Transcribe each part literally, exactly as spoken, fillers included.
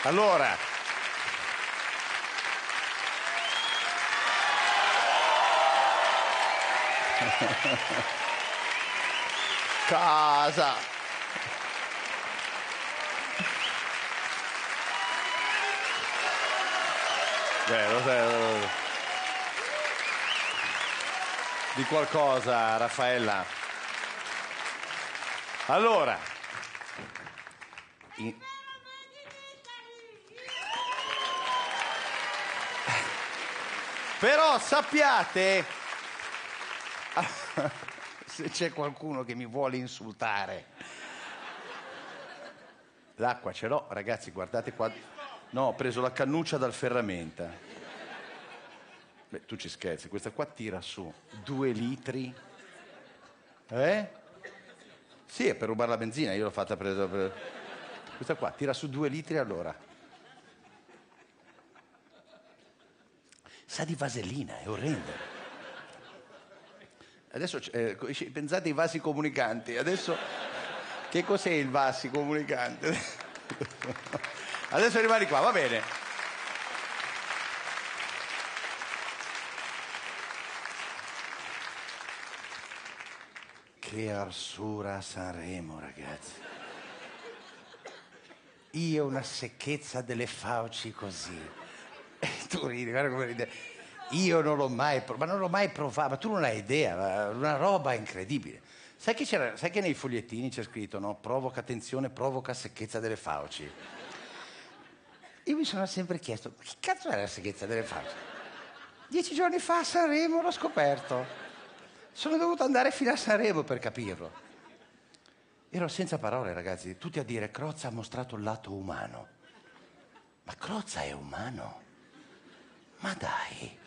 Allora, casa. Beh, lo sai, di qualcosa, Raffaella. Allora, in... però sappiate, se c'è qualcuno che mi vuole insultare, l'acqua ce l'ho, ragazzi, guardate qua. No, ho preso la cannuccia dal ferramenta. Beh, tu ci scherzi, questa qua tira su due litri. Eh? Sì, è per rubare la benzina, io l'ho fatta presa per... Questa qua tira su due litri all'ora. Sa di vasellina, è orrendo. Adesso, eh, pensate ai vasi comunicanti. Adesso, che cos'è il vasi comunicante? Adesso rimani qua, va bene. Che arsura a Sanremo, ragazzi. Io una secchezza delle fauci così. E tu ridi, guarda come ride. Io non l'ho mai provato, ma non l'ho mai provato, ma tu non hai idea, una roba incredibile. Sai che, c'era, sai che nei fogliettini c'è scritto, no? Provoca tensione, provoca secchezza delle fauci. Io mi sono sempre chiesto, che cazzo è la secchezza delle fauci? Dieci giorni fa a Sanremo l'ho scoperto. Sono dovuto andare fino a Sanremo per capirlo. Ero senza parole, ragazzi, tutti a dire Crozza ha mostrato il lato umano. Ma Crozza è umano? Ma dai!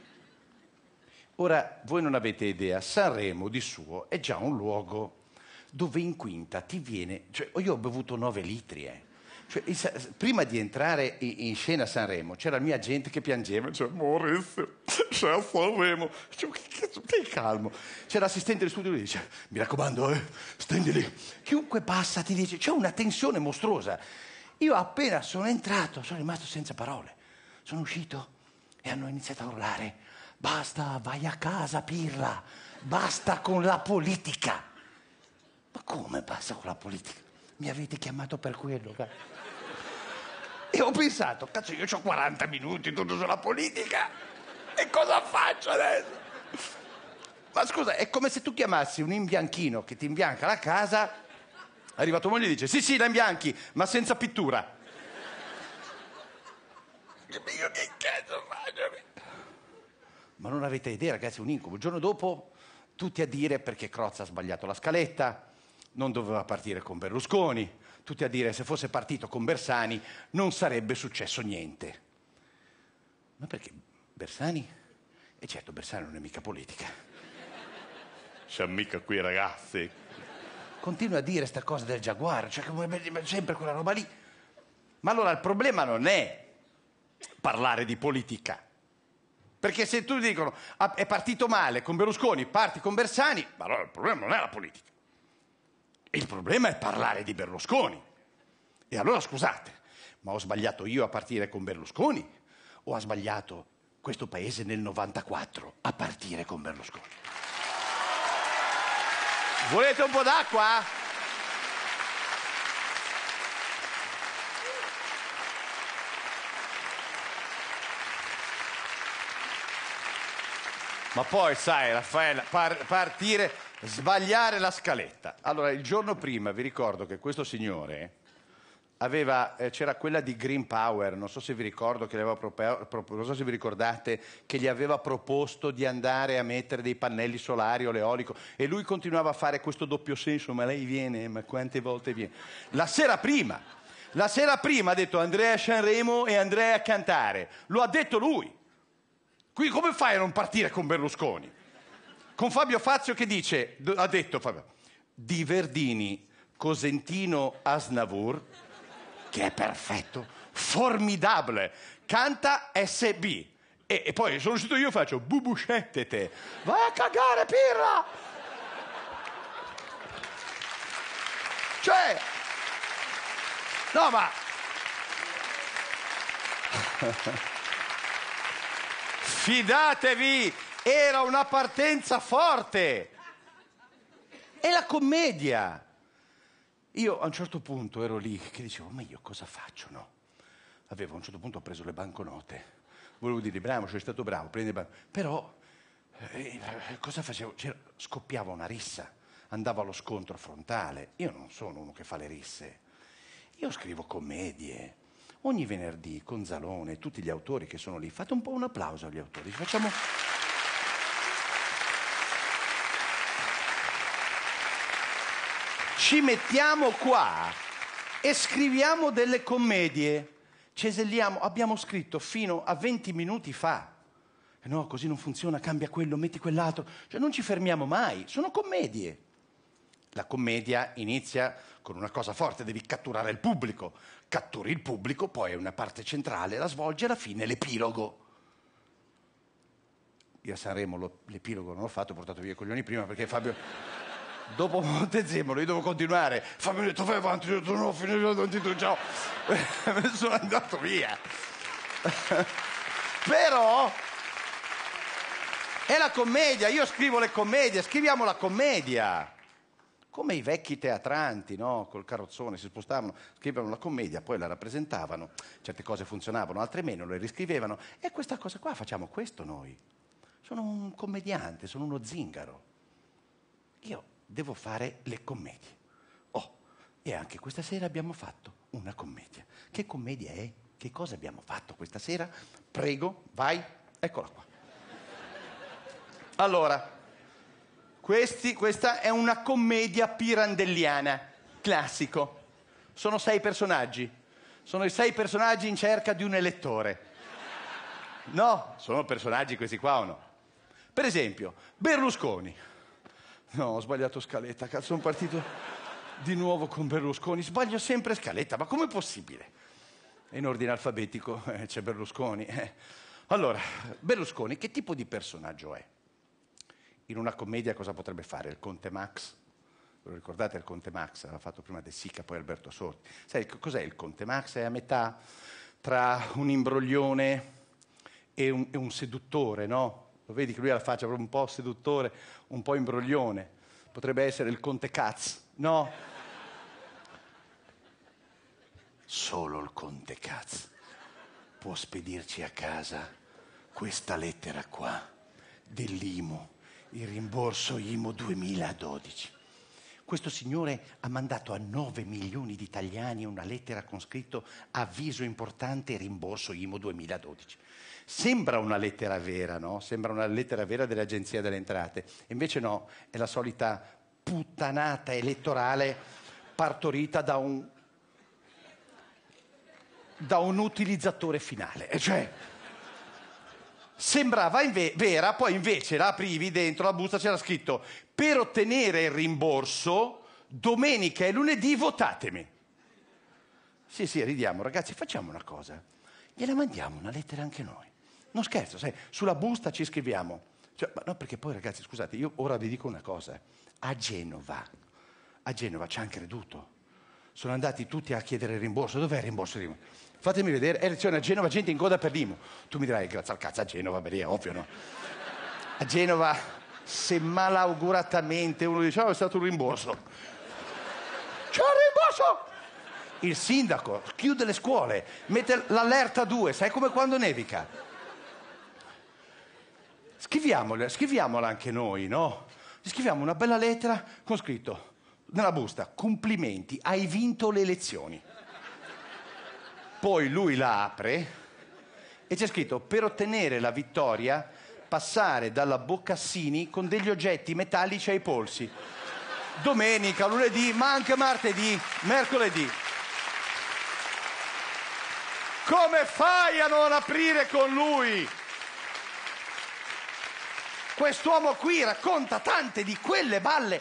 Ora, voi non avete idea, Sanremo di suo è già un luogo dove in quinta ti viene... Cioè, io ho bevuto nove litri, eh. Cioè, prima di entrare in scena a Sanremo c'era la mia gente che piangeva, cioè Maurizio, c'è a Sanremo, cioè, che cazzo, stai calmo. C'è l'assistente di studio che dice, mi raccomando, eh, stendi lì. Chiunque passa ti dice, c'è una tensione mostruosa. Io appena sono entrato sono rimasto senza parole. Sono uscito e hanno iniziato a urlare, basta, vai a casa Pirla, basta con la politica. Ma come basta con la politica? Mi avete chiamato per quello, cara. E ho pensato, cazzo, io ho quaranta minuti tutto sulla politica. E cosa faccio adesso? Ma scusa, è come se tu chiamassi un imbianchino che ti imbianca la casa, arriva tua moglie e dice, sì, sì, la imbianchi, ma senza pittura. Io che cazzo faccio? Ma non avete idea, ragazzi, un incubo. Il giorno dopo, tutti a dire perché Crozza ha sbagliato la scaletta, non doveva partire con Berlusconi, tutti a dire se fosse partito con Bersani non sarebbe successo niente. Ma perché Bersani? E certo, Bersani non è mica politica. C'è mica qui, ragazzi. Continua a dire sta cosa del Jaguar, cioè sempre quella roba lì. Ma allora il problema non è parlare di politica. Perché se tu dicono ah, è partito male con Berlusconi, parti con Bersani, ma allora il problema non è la politica. Il problema è parlare di Berlusconi. E allora scusate, ma ho sbagliato io a partire con Berlusconi o ha sbagliato questo paese nel novantaquattro a partire con Berlusconi? Volete un po' d'acqua? Ma poi, sai, Raffaella, par- partire, sbagliare la scaletta. Allora, il giorno prima vi ricordo che questo signore aveva, eh, c'era quella di Green Power, non so se vi ricordo che le aveva propo- pro- non so se vi ricordate che gli aveva proposto di andare a mettere dei pannelli solari o l'eolico e lui continuava a fare questo doppio senso, ma lei viene, ma quante volte viene? La sera prima, la sera prima ha detto Andrea a Sanremo e Andrea a cantare, lo ha detto lui. Quindi come fai a non partire con Berlusconi? Con Fabio Fazio che dice, ha detto Fabio, di Verdini, Cosentino, Aznavour, che è perfetto, formidabile, canta S B. E, e poi sono uscito io e faccio, bubuscettete, vai a cagare Pirla! Cioè, no ma... Fidatevi, era una partenza forte. È la commedia. Io a un certo punto ero lì che dicevo, ma io cosa faccio, no? Avevo a un certo punto ho preso le banconote. Volevo dire, bravo, sono stato bravo, prendi le banconote. Però, eh, cosa facevo? C'era, scoppiava una rissa, andavo allo scontro frontale. Io non sono uno che fa le risse. Io scrivo commedie. Ogni venerdì con Zalone, tutti gli autori che sono lì, fate un po' un applauso agli autori. Facciamo... Ci mettiamo qua e scriviamo delle commedie. Ceselliamo, abbiamo scritto fino a venti minuti fa. E no, così non funziona, cambia quello, metti quell'altro. Cioè non ci fermiamo mai, sono commedie. La commedia inizia con una cosa forte, devi catturare il pubblico. Catturi il pubblico, poi è una parte centrale, la svolge, alla fine l'epilogo. Io a Sanremo lo, l'epilogo non l'ho fatto, ho portato via i coglioni prima perché Fabio... Dopo Montezemolo io devo continuare. Fabio mi ha detto vai avanti, io ho detto no, finito, non ti dico ciao. Sono andato via. Però è la commedia, io scrivo le commedie, scriviamo la commedia. Come i vecchi teatranti, no? Col carrozzone si spostavano, scrivevano la commedia, poi la rappresentavano, certe cose funzionavano, altre meno, le riscrivevano. E questa cosa qua facciamo questo noi. Sono un commediante, sono uno zingaro. Io devo fare le commedie. Oh, e anche questa sera abbiamo fatto una commedia. Che commedia è? Che cosa abbiamo fatto questa sera? Prego, vai, eccola qua. Allora, questi, questa è una commedia pirandelliana, classico. Sono sei personaggi. Sono i sei personaggi in cerca di un elettore. No, sono personaggi questi qua o no? Per esempio, Berlusconi. No, ho sbagliato scaletta, cazzo, sono partito di nuovo con Berlusconi. Sbaglio sempre scaletta, ma com'è possibile? È in ordine alfabetico, eh, c'è Berlusconi. Eh. Allora, Berlusconi, che tipo di personaggio è? In una commedia cosa potrebbe fare? Il Conte Max? Ve lo ricordate il Conte Max? L'ha fatto prima De Sica, poi Alberto Sordi. Sai, cos'è il Conte Max? È a metà tra un imbroglione e un, e un seduttore, no? Lo vedi che lui ha la faccia proprio un po' seduttore, un po' imbroglione. Potrebbe essere il Conte Caz, no? Solo il Conte Caz può spedirci a casa questa lettera qua dell'I M U, il rimborso I M U duemiladodici. Questo signore ha mandato a nove milioni di italiani una lettera con scritto avviso importante rimborso I M U duemiladodici. Sembra una lettera vera, no? Sembra una lettera vera dell'Agenzia delle Entrate. Invece no, è la solita puttanata elettorale partorita da un, da un utilizzatore finale. Cioè, sembrava inve- vera, poi invece la aprivi, dentro la busta c'era scritto per ottenere il rimborso domenica e lunedì votatemi. Sì, sì, ridiamo, ragazzi, facciamo una cosa. Gliela mandiamo una lettera anche noi. Non scherzo, sai, sulla busta ci scriviamo. Cioè, ma no, perché poi, ragazzi, scusate, io ora vi dico una cosa. A Genova, a Genova ci hanno creduto. Sono andati tutti a chiedere il rimborso. Dov'è il rimborso? Fatemi vedere. Elezione a Genova, gente in coda per l'I M U. Tu mi dirai, grazie al cazzo, a Genova, beh, è ovvio, no? A Genova, se malauguratamente uno dice, oh, è stato un rimborso. C'è un rimborso! Il sindaco chiude le scuole, mette l'allerta due, sai come quando nevica. Scriviamola, scriviamola anche noi, no? Scriviamo una bella lettera con scritto nella busta, complimenti, hai vinto le elezioni. Poi lui la apre e c'è scritto per ottenere la vittoria passare dalla Boccassini con degli oggetti metallici ai polsi. Domenica, lunedì, ma anche martedì, mercoledì. Come fai a non aprire con lui? Quest'uomo qui racconta tante di quelle balle.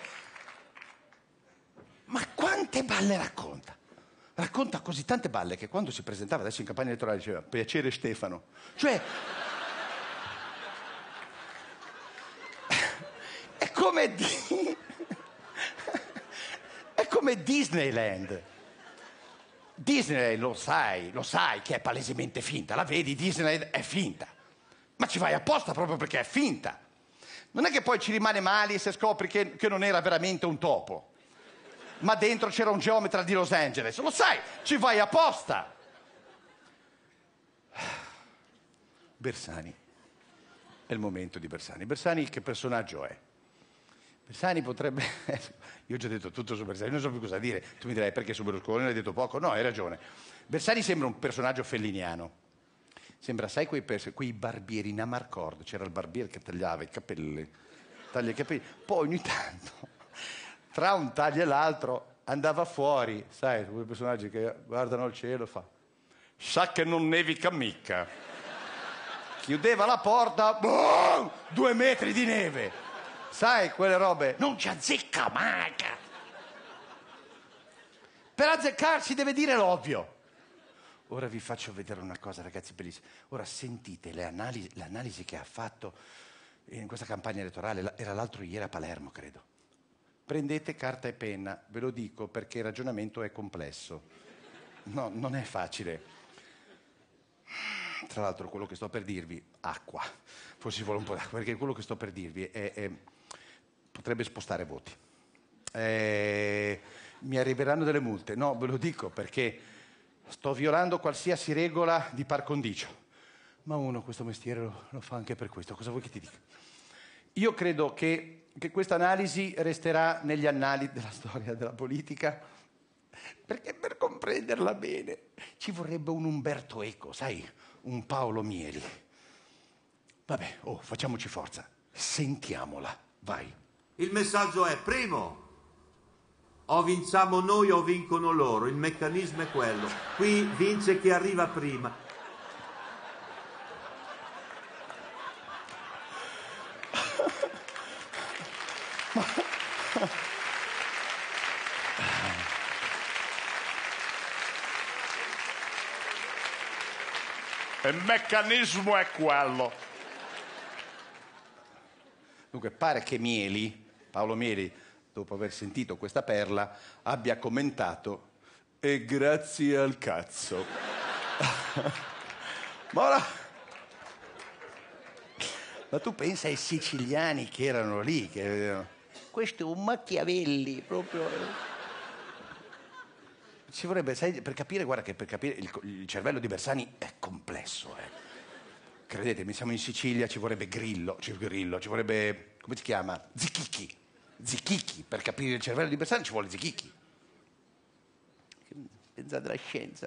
Ma quante balle racconta? Racconta così tante balle che quando si presentava adesso in campagna elettorale diceva piacere Stefano. Cioè, è come, di... è come Disneyland. Disneyland lo sai, lo sai che è palesemente finta, la vedi, Disneyland è finta, ma ci vai apposta proprio perché è finta. Non è che poi ci rimane male se scopri che, che non era veramente un topo, ma dentro c'era un geometra di Los Angeles, lo sai, ci vai apposta. Bersani, è il momento di Bersani. Bersani che personaggio è? Bersani potrebbe... Io ho già detto tutto su Bersani, non so più cosa dire. Tu mi dirai perché su Berlusconi non hai detto poco? No, hai ragione. Bersani sembra un personaggio felliniano. Sembra, sai, quei, pers- quei barbieri in Amarcord. C'era il barbiere che tagliava i capelli, taglia i capelli. Poi ogni tanto, tra un taglio e l'altro, andava fuori, sai, quei personaggi che guardano il cielo e fa sa che non nevica mica. Chiudeva la porta, boom, due metri di neve. Sai, quelle robe, non ci azzecca mai. Per azzeccarsi deve dire l'ovvio. Ora vi faccio vedere una cosa, ragazzi, bellissima. Ora sentite le analisi, l'analisi che ha fatto in questa campagna elettorale, era l'altro ieri a Palermo, credo. Prendete carta e penna, ve lo dico perché il ragionamento è complesso. No, non è facile. Tra l'altro quello che sto per dirvi, acqua, forse ci vuole un po' d'acqua, perché quello che sto per dirvi è, è, potrebbe spostare voti. Eh, mi arriveranno delle multe, no, ve lo dico perché sto violando qualsiasi regola di par condicio, ma uno questo mestiere lo, lo fa anche per questo, cosa vuoi che ti dica? Io credo che, che questa analisi resterà negli annali della storia della politica, perché per comprenderla bene ci vorrebbe un Umberto Eco, sai, un Paolo Mieli. Vabbè, oh, facciamoci forza, sentiamola, vai. Il messaggio è, primo, o vinciamo noi o vincono loro, il meccanismo è quello. Qui vince chi arriva prima. Il meccanismo è quello. Dunque, pare che Mieli, Paolo Mieli, dopo aver sentito questa perla, abbia commentato e grazie al cazzo. Ma ora... Ma tu pensa ai siciliani che erano lì, che... Questo è un Machiavelli, proprio... Ci vorrebbe, sai, per capire, guarda che per capire il, il cervello di Bersani è complesso, eh. Credetemi, siamo in Sicilia, ci vorrebbe Grillo, ci, Grillo, ci vorrebbe, come si chiama? Zichichi. Zichichi, per capire il cervello di Bersani ci vuole Zichichi. Pensate alla scienza.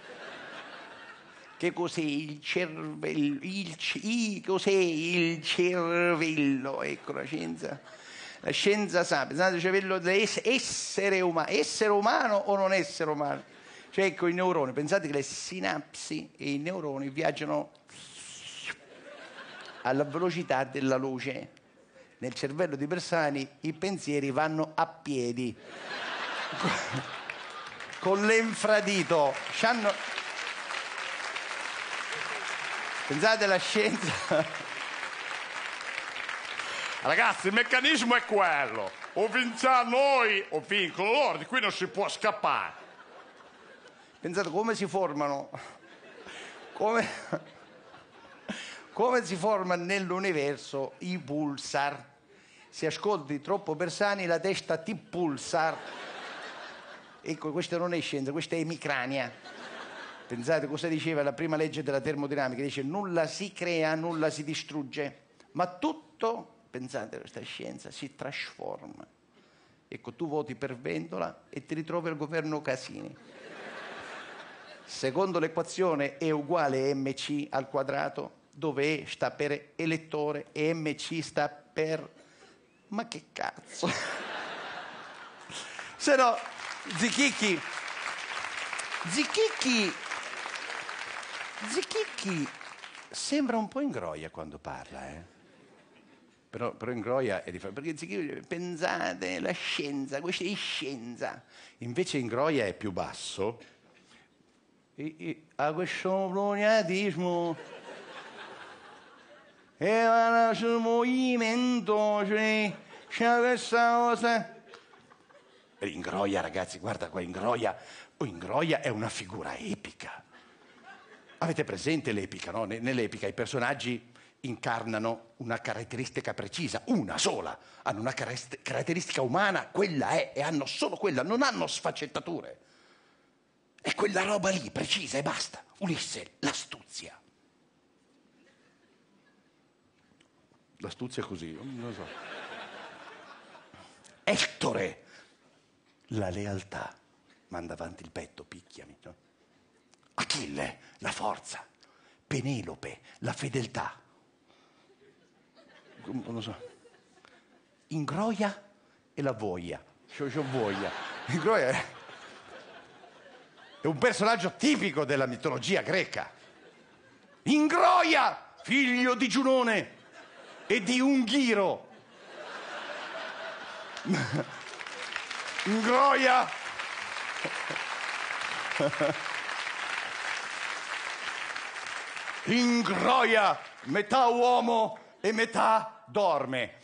Che cos'è il cervello? Il, il, cos'è il cervello? Ecco la scienza. La scienza sa, pensate al cervello dell'essere umano, essere umano o non essere umano? Cioè, ecco, i neuroni, pensate che le sinapsi e i neuroni viaggiano alla velocità della luce. Nel cervello di Bersani i pensieri vanno a piedi, con l'infradito. C'hanno... Pensate alla scienza... Ragazzi, il meccanismo è quello. O vinciamo noi o vincono loro, di qui non si può scappare. Pensate come si formano, come, come si formano nell'universo i pulsar. Se ascolti troppo Bersani la testa ti pulsar. Ecco, questa non è scienza, questa è emicrania. Pensate cosa diceva la prima legge della termodinamica, dice nulla si crea, nulla si distrugge, ma tutto... Pensate, questa scienza si trasforma. Ecco, tu voti per Vendola e ti ritrovi al governo Casini. Secondo l'equazione E uguale mc al quadrato, dove E sta per elettore e mc sta per... Ma che cazzo? Se no, Zichichi... Zichichi... Zichichi sembra un po' in groia quando parla, eh? Però, però in Groia è differente, perché Zichichi, pensate, la scienza, questa è scienza. Invece in Groia è più basso. E, e, a questo prognatismo e sul movimento, cioè, c'è questa cosa. In Groia, ragazzi, guarda qua, in Groia, Oh, Ingroia è una figura epica. Avete presente l'epica, no? Nell'epica i personaggi incarnano una caratteristica precisa, una sola. Hanno una caratteristica umana, quella è, e hanno solo quella, non hanno sfaccettature. È quella roba lì, precisa e basta. Ulisse, l'astuzia. L'astuzia è così, non lo so. Ettore, la lealtà. Manda avanti il petto, picchiami, no? Achille, la forza. Penelope, la fedeltà. Non lo so. Ingroia e la voglia. C'ho, c'ho voglia. Ingroia è... è un personaggio tipico della mitologia greca. Ingroia, figlio di Giunone e di Unghiro. Ingroia. Ingroia, metà uomo e metà dorme.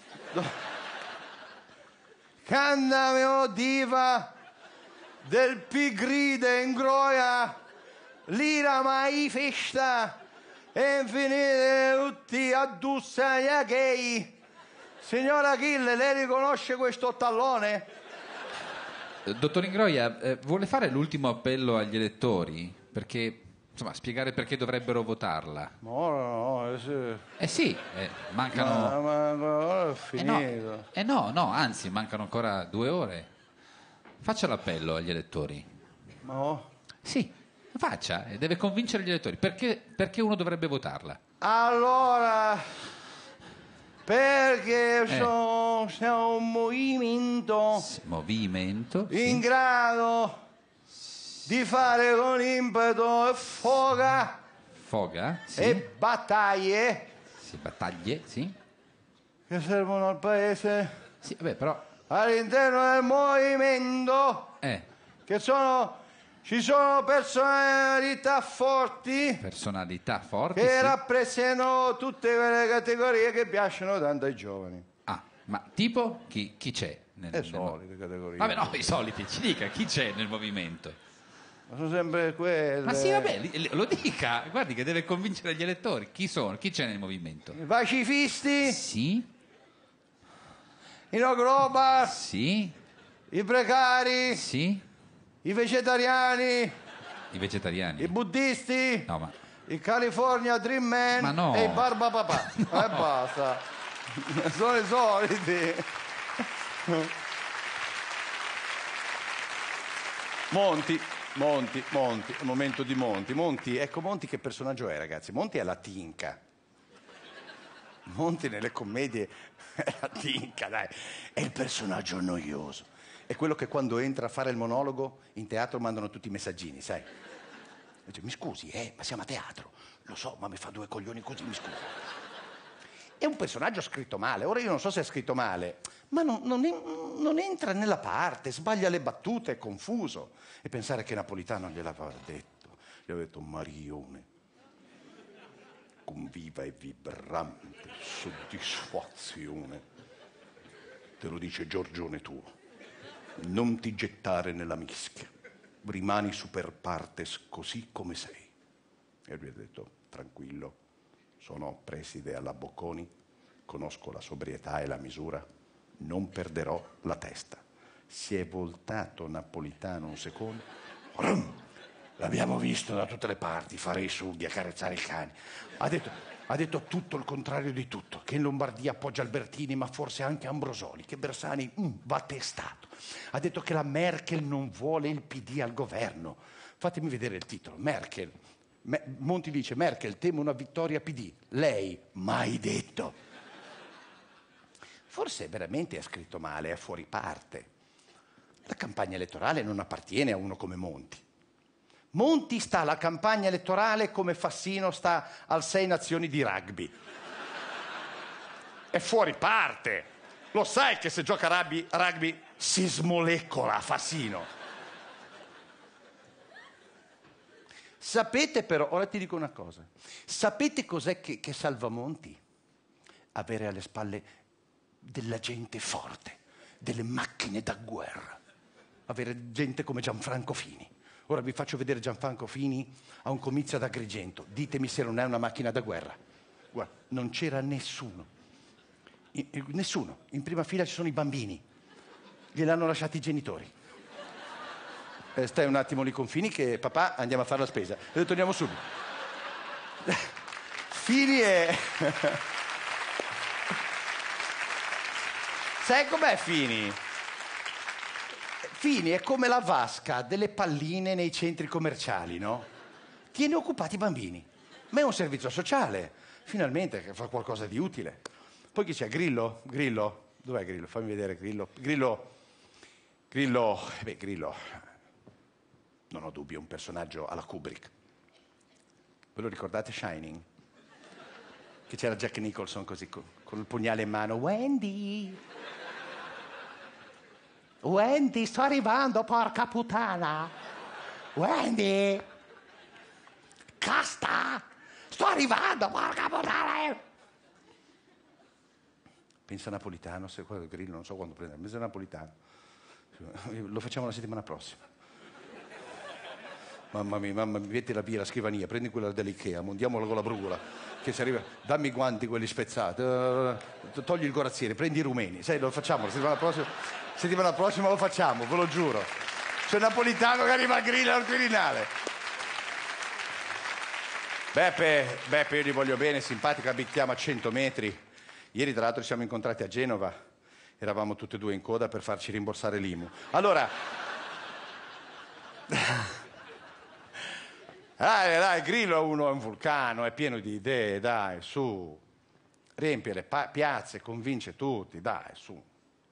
Candame, o diva del pigride Ingroia, l'ira mai festa e finite tutti addussati a gay. Signora Achille, lei riconosce questo tallone? Dottor Ingroia, eh, vuole fare l'ultimo appello agli elettori? Perché, insomma, spiegare perché dovrebbero votarla. No, no, no, sì. Eh sì, eh, mancano... Ma, ma ora è finito. Eh no, eh no, no, anzi, mancano ancora due ore. Faccia l'appello agli elettori. No. Sì, faccia, e deve convincere gli elettori. Perché, perché uno dovrebbe votarla? Allora... Perché Eh. sono, sono un movimento Movimento. in Sì. grado di fare con impeto e foga Foga, sì. e battaglie Sì, battaglie, sì. che servono al paese Sì, vabbè, però... all'interno del movimento, Eh, che sono, ci sono personalità forti personalità forti, che sì. rappresentano tutte quelle categorie che piacciono tanto ai giovani. Ah, ma tipo chi, chi c'è? Nel, Le nel- solite categorie. Vabbè, no, i soliti, ci dica, chi c'è nel movimento? Ma sono sempre quelle. Ma sì, vabbè, li- li- lo dica, guardi che deve convincere gli elettori. Chi sono? Chi c'è nel movimento? I pacifisti, Sì, i no global, sì, i precari, sì, i vegetariani, i vegetariani. i buddisti, No, ma... i California Dream Man Ma no. e i Barba Papà. E basta. Sono i soliti. Monti, Monti, Monti, un momento di Monti. Monti, ecco Monti che personaggio è, ragazzi? Monti è la tinca. Monti nelle commedie è la tinca, dai. È il personaggio noioso. È quello che quando entra a fare il monologo in teatro mandano tutti i messaggini, sai? Dice, mi scusi, eh, ma siamo a teatro. Lo so, ma mi fa due coglioni così, mi scusi. È un personaggio scritto male. Ora io non so se è scritto male, ma non, non, non entra nella parte, sbaglia le battute, è confuso. E pensare che Napolitano gliel'aveva detto. Gli aveva detto Marione, con viva e vibrante soddisfazione, te lo dice Giorgione tuo, non ti gettare nella mischia, rimani super partes così come sei. E lui ha detto, tranquillo, sono preside alla Bocconi, conosco la sobrietà e la misura, non perderò la testa. Si è voltato Napolitano un secondo, rum, l'abbiamo visto da tutte le parti fare i sughi, accarezzare il cane. Ha detto, ha detto tutto il contrario di tutto, che in Lombardia appoggia Albertini, ma forse anche Ambrosoli, che Bersani mm, va testato. Ha detto che la Merkel non vuole il P D al governo. Fatemi vedere il titolo, Merkel. Me- Monti dice, Merkel teme una vittoria P D. Lei, mai detto. Forse veramente è scritto male, è fuori parte. La campagna elettorale non appartiene a uno come Monti. Monti sta alla campagna elettorale come Fassino sta al Sei Nazioni di rugby. È fuori parte. Lo sai che se gioca a rugby, rugby si smoleccola Fassino. Sapete però, ora ti dico una cosa, sapete cos'è che, che salva Monti? Avere alle spalle della gente forte, delle macchine da guerra. Avere gente come Gianfranco Fini, Ora vi faccio vedere Gianfranco Fini a un comizio ad Agrigento. Ditemi se non è una macchina da guerra. Guarda, non c'era nessuno. I, i, nessuno. In prima fila ci sono i bambini. Gliel'hanno lasciati i genitori. Eh, stai un attimo lì con Fini che papà andiamo a fare la spesa. E torniamo subito. Fini è... Sai com'è Fini? Fini è come la vasca delle palline nei centri commerciali, no? Tiene occupati i bambini. Ma è un servizio sociale. Finalmente che fa qualcosa di utile. Poi chi c'è? Grillo? Grillo? Dov'è Grillo? Fammi vedere Grillo. Grillo... Grillo... Beh, Grillo... Non ho dubbi, è un personaggio alla Kubrick. Ve lo ricordate Shining? Che c'era Jack Nicholson così, con, con il pugnale in mano. Wendy! Wendy, sto arrivando, porca puttana! Wendy! Casta! Sto arrivando, porca puttana! Pensa napolitano, se quello del Grillo, non so quando prendere, pensa napolitano. Lo facciamo la settimana prossima. Mamma mia, mamma mia, metti la via la scrivania, prendi quella dell'Ikea, mondiamola con la brugola, che si arriva, dammi i guanti quelli spezzati, uh, togli il corazziere, prendi i rumeni, sai, lo facciamo, la settimana prossima, settimana prossima lo facciamo, ve lo giuro. C'è un napolitano che arriva al Grillo al Quirinale. Beppe, Beppe, io gli voglio bene, simpatico, abitiamo a cento metri. Ieri tra l'altro ci siamo incontrati a Genova, eravamo tutti e due in coda per farci rimborsare l'I M U. Allora... Dai, dai, Grillo uno è un vulcano, è pieno di idee, dai, su. Riempie le pa- piazze, convince tutti, dai, su.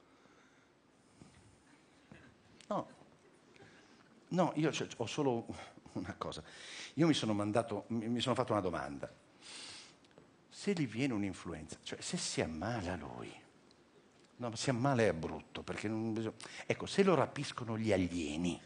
No, no, io c- ho solo una cosa. Io mi sono mandato, mi sono fatto una domanda. Se gli viene un'influenza, cioè se si ammala lui, no, ma si ammala è brutto, perché non bisogna... Ecco, se lo rapiscono gli alieni,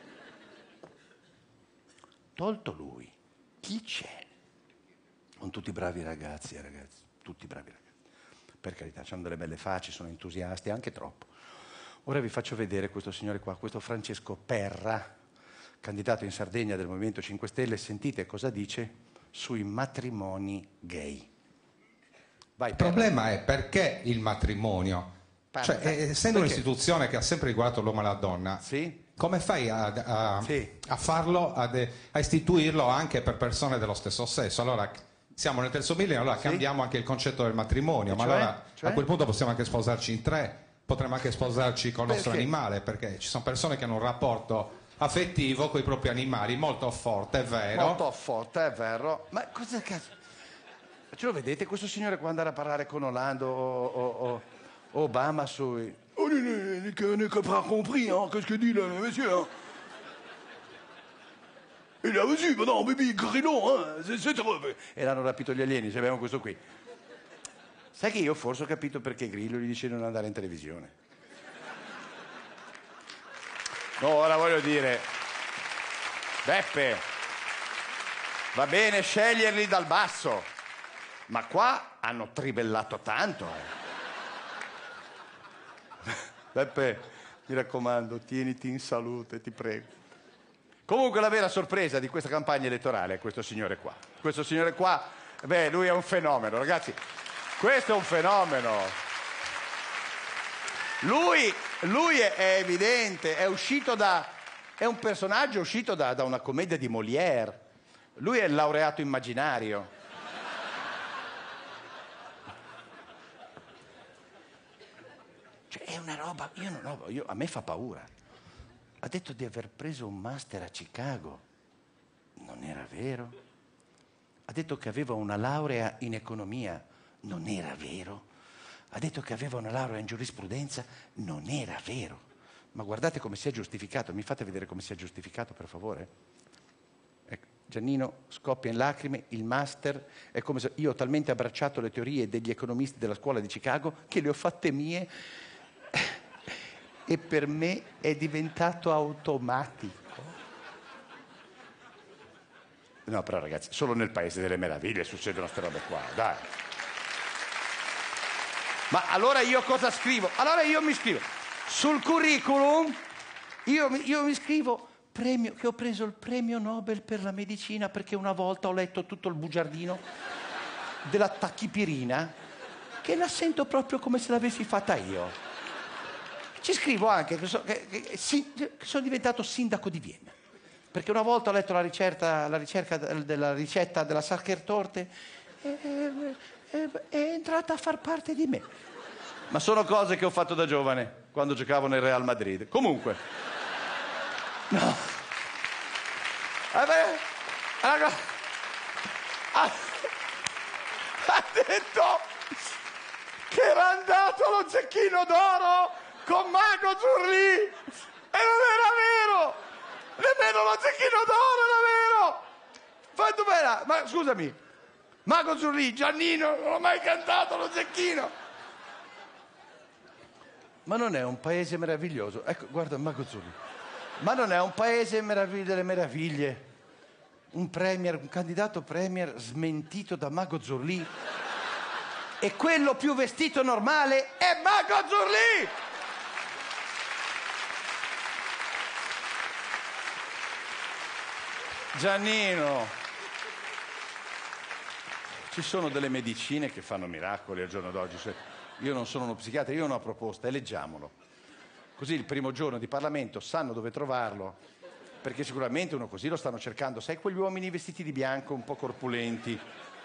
tolto lui, chi c'è? Sono tutti bravi ragazzi, eh, ragazzi, tutti bravi ragazzi. Per carità, hanno delle belle facce, sono entusiasti, anche troppo. Ora vi faccio vedere questo signore qua, questo Francesco Perra, candidato in Sardegna del Movimento cinque Stelle. Sentite cosa dice sui matrimoni gay. Vai, il problema è perché il matrimonio? Cioè, essendo un'istituzione che ha sempre riguardato l'uomo e la donna, sì? Come fai a, a, sì. a farlo, a, de, a istituirlo anche per persone dello stesso sesso? Allora siamo nel terzo millennio, allora sì. cambiamo anche il concetto del matrimonio, ma cioè, allora cioè? a quel punto possiamo anche sposarci in tre, potremmo anche sposarci con il nostro perché? animale, perché ci sono persone che hanno un rapporto affettivo con i propri animali molto forte, è vero. Molto forte, è vero. Ma cosa cazzo? Ce lo vedete questo signore qua andare a parlare con Hollande o, o, o Obama sui... Oh, n'est pas compris, hein, qu'est-ce que dit le monsieur, hein? Il a vu, ma non, baby, Grillo, hein, c'est trop... E l'hanno rapito gli alieni, se abbiamo questo qui. Sai che io forse ho capito perché Grillo gli dice di non andare in televisione. No, ora voglio dire... Beppe, va bene sceglierli dal basso, ma qua hanno tribellato tanto, eh. Beppe, mi raccomando, tieniti in salute, ti prego. Comunque la vera sorpresa di questa campagna elettorale è questo signore qua. Questo signore qua, beh, lui è un fenomeno, ragazzi. Questo è un fenomeno. Lui, lui è, è evidente, è uscito da... è un personaggio uscito da, da una commedia di Molière. Lui è il laureato immaginario. Cioè, è una roba, io non ho, io, a me fa paura. Ha detto di aver preso un master a Chicago. Non era vero. Ha detto che aveva una laurea in economia. Non era vero. Ha detto che aveva una laurea in giurisprudenza. Non era vero. Ma guardate come si è giustificato. Mi fate vedere come si è giustificato, per favore? Ecco, Giannino scoppia in lacrime. Il master è come se io ho talmente abbracciato le teorie degli economisti della scuola di Chicago che le ho fatte mie e per me è diventato automatico. No, però ragazzi, solo nel Paese delle Meraviglie succedono queste robe qua, dai. Ma allora io cosa scrivo? Allora io mi scrivo sul curriculum, io, io mi scrivo premio, che ho preso il premio Nobel per la medicina perché una volta ho letto tutto il bugiardino della tachipirina, che la sento proprio come se l'avessi fatta io. Ci scrivo anche che, so, che, che, sì, che sono diventato sindaco di Vienna, perché una volta ho letto la, ricerca, la ricerca della ricetta della Sachertorte e è, è entrata a far parte di me. Ma sono cose che ho fatto da giovane, quando giocavo nel Real Madrid. Comunque, no. Vabbè, allora, ha, ha detto che era andato allo Zecchino d'Oro con Mago Zurlì e non era vero, nemmeno lo Zecchino d'Oro era vero. Fatto bene, ma scusami, Mago Zurlì, Giannino, non ho mai cantato lo Zecchino. Ma non è un paese meraviglioso? Ecco, guarda Mago Zurlì. Ma non è un paese meraviglia delle meraviglie? Un premier, un candidato premier smentito da Mago Zurlì e quello più vestito normale è Mago Zurlì! Giannino, ci sono delle medicine che fanno miracoli al giorno d'oggi. Io non sono uno psichiatra, io ho una proposta, eleggiamolo. Così il primo giorno di Parlamento sanno dove trovarlo, perché sicuramente uno così lo stanno cercando. Sai, quegli uomini vestiti di bianco, un po' corpulenti.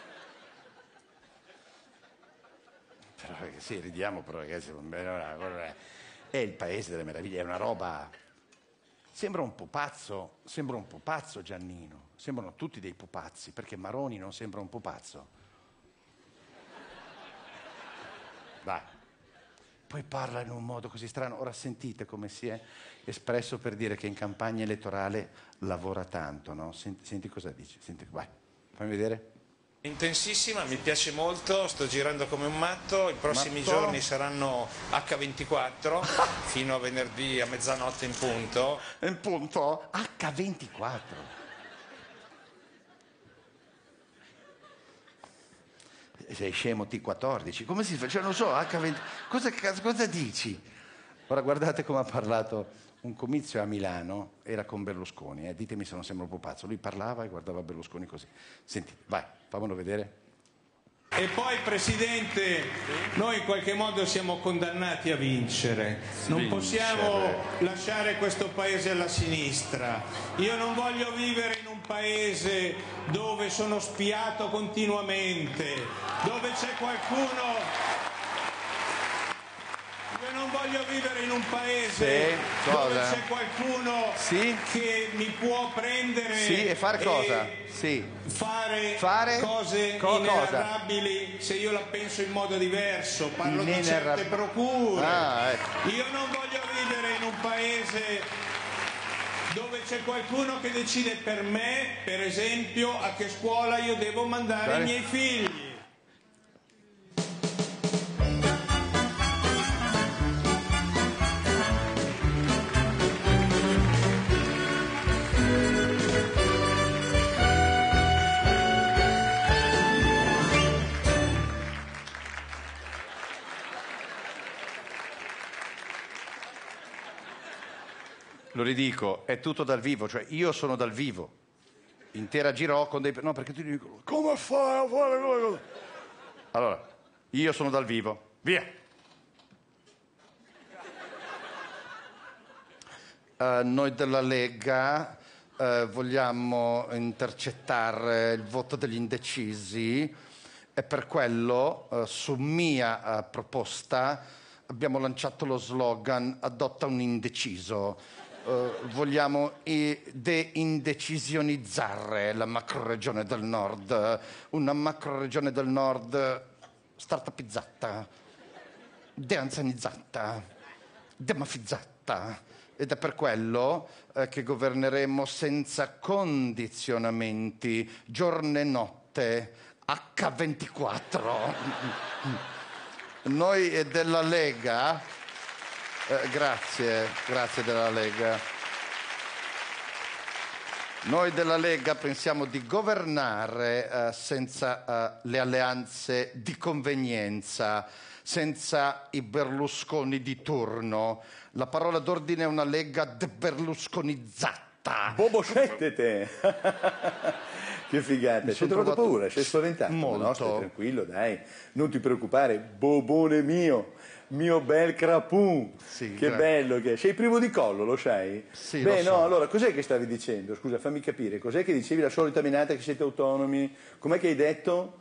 Però sì, ridiamo, però ragazzi, è il paese delle meraviglie, è una roba... Sembra un pupazzo, sembra un pupazzo Giannino, sembrano tutti dei pupazzi, perché Maroni non sembra un pupazzo. Dai. Poi parla in un modo così strano. Ora sentite come si è espresso per dire che in campagna elettorale lavora tanto, no? Senti, senti cosa dice. Senti, vai, fammi vedere. Intensissima, mi piace molto, sto girando come un matto, i prossimi matto. giorni saranno acca ventiquattro fino a venerdì a mezzanotte in punto. In punto? acca ventiquattro? Sei scemo T quattordici, come si fa? Cioè, non so, acca venti... Cosa, cosa dici? Ora guardate come ha parlato un comizio a Milano, era con Berlusconi, eh? Ditemi se non sembra un pupazzo. Lui parlava e guardava Berlusconi così. Senti, vai, fammelo vedere. E poi, Presidente, noi in qualche modo siamo condannati a vincere. Non vincere. Possiamo lasciare questo paese alla sinistra. Io non voglio vivere in un paese dove sono spiato continuamente, dove c'è qualcuno... Io non voglio vivere in un paese sì, dove c'è qualcuno sì? che mi può prendere sì, e fare cosa? Sì. Fare, fare cose Co- inerrabili cosa? Se io la penso in modo diverso, parlo di certe procure. Ah, ecco. Io non voglio vivere in un paese dove c'è qualcuno che decide per me, per esempio, a che scuola io devo mandare Dai. i miei figli. Lo ridico, è tutto dal vivo, cioè io sono dal vivo, interagirò con dei... No, perché tu dici, come fai a fare quello? Allora, io sono dal vivo, via! Uh, noi della Lega uh, vogliamo intercettare il voto degli indecisi e per quello, uh, su mia uh, proposta, abbiamo lanciato lo slogan adotta un indeciso. Uh, vogliamo deindecisionizzare la macroregione del nord, una macroregione del nord startupizzata, deanzianizzata, demafizzata, ed è per quello eh, che governeremo senza condizionamenti, giorno e notte, acca ventiquattro. Noi della Lega... Eh, grazie, grazie della Lega. Noi della Lega pensiamo di governare eh, senza eh, le alleanze di convenienza, senza i Berlusconi di turno. La parola d'ordine è una Lega deberlusconizzata. setta. Bobo Sette te. Che figata, ci hai trovato paura, sei spaventato? Molto. No, stai tranquillo, dai, non ti preoccupare, bobone mio, mio bel crapun, Sì, che grazie. bello che è. Sei privo di collo, lo sai? Sì, Beh, lo no, so. allora, cos'è che stavi dicendo? Scusa, fammi capire, cos'è che dicevi la solita menata che siete autonomi? Com'è che hai detto?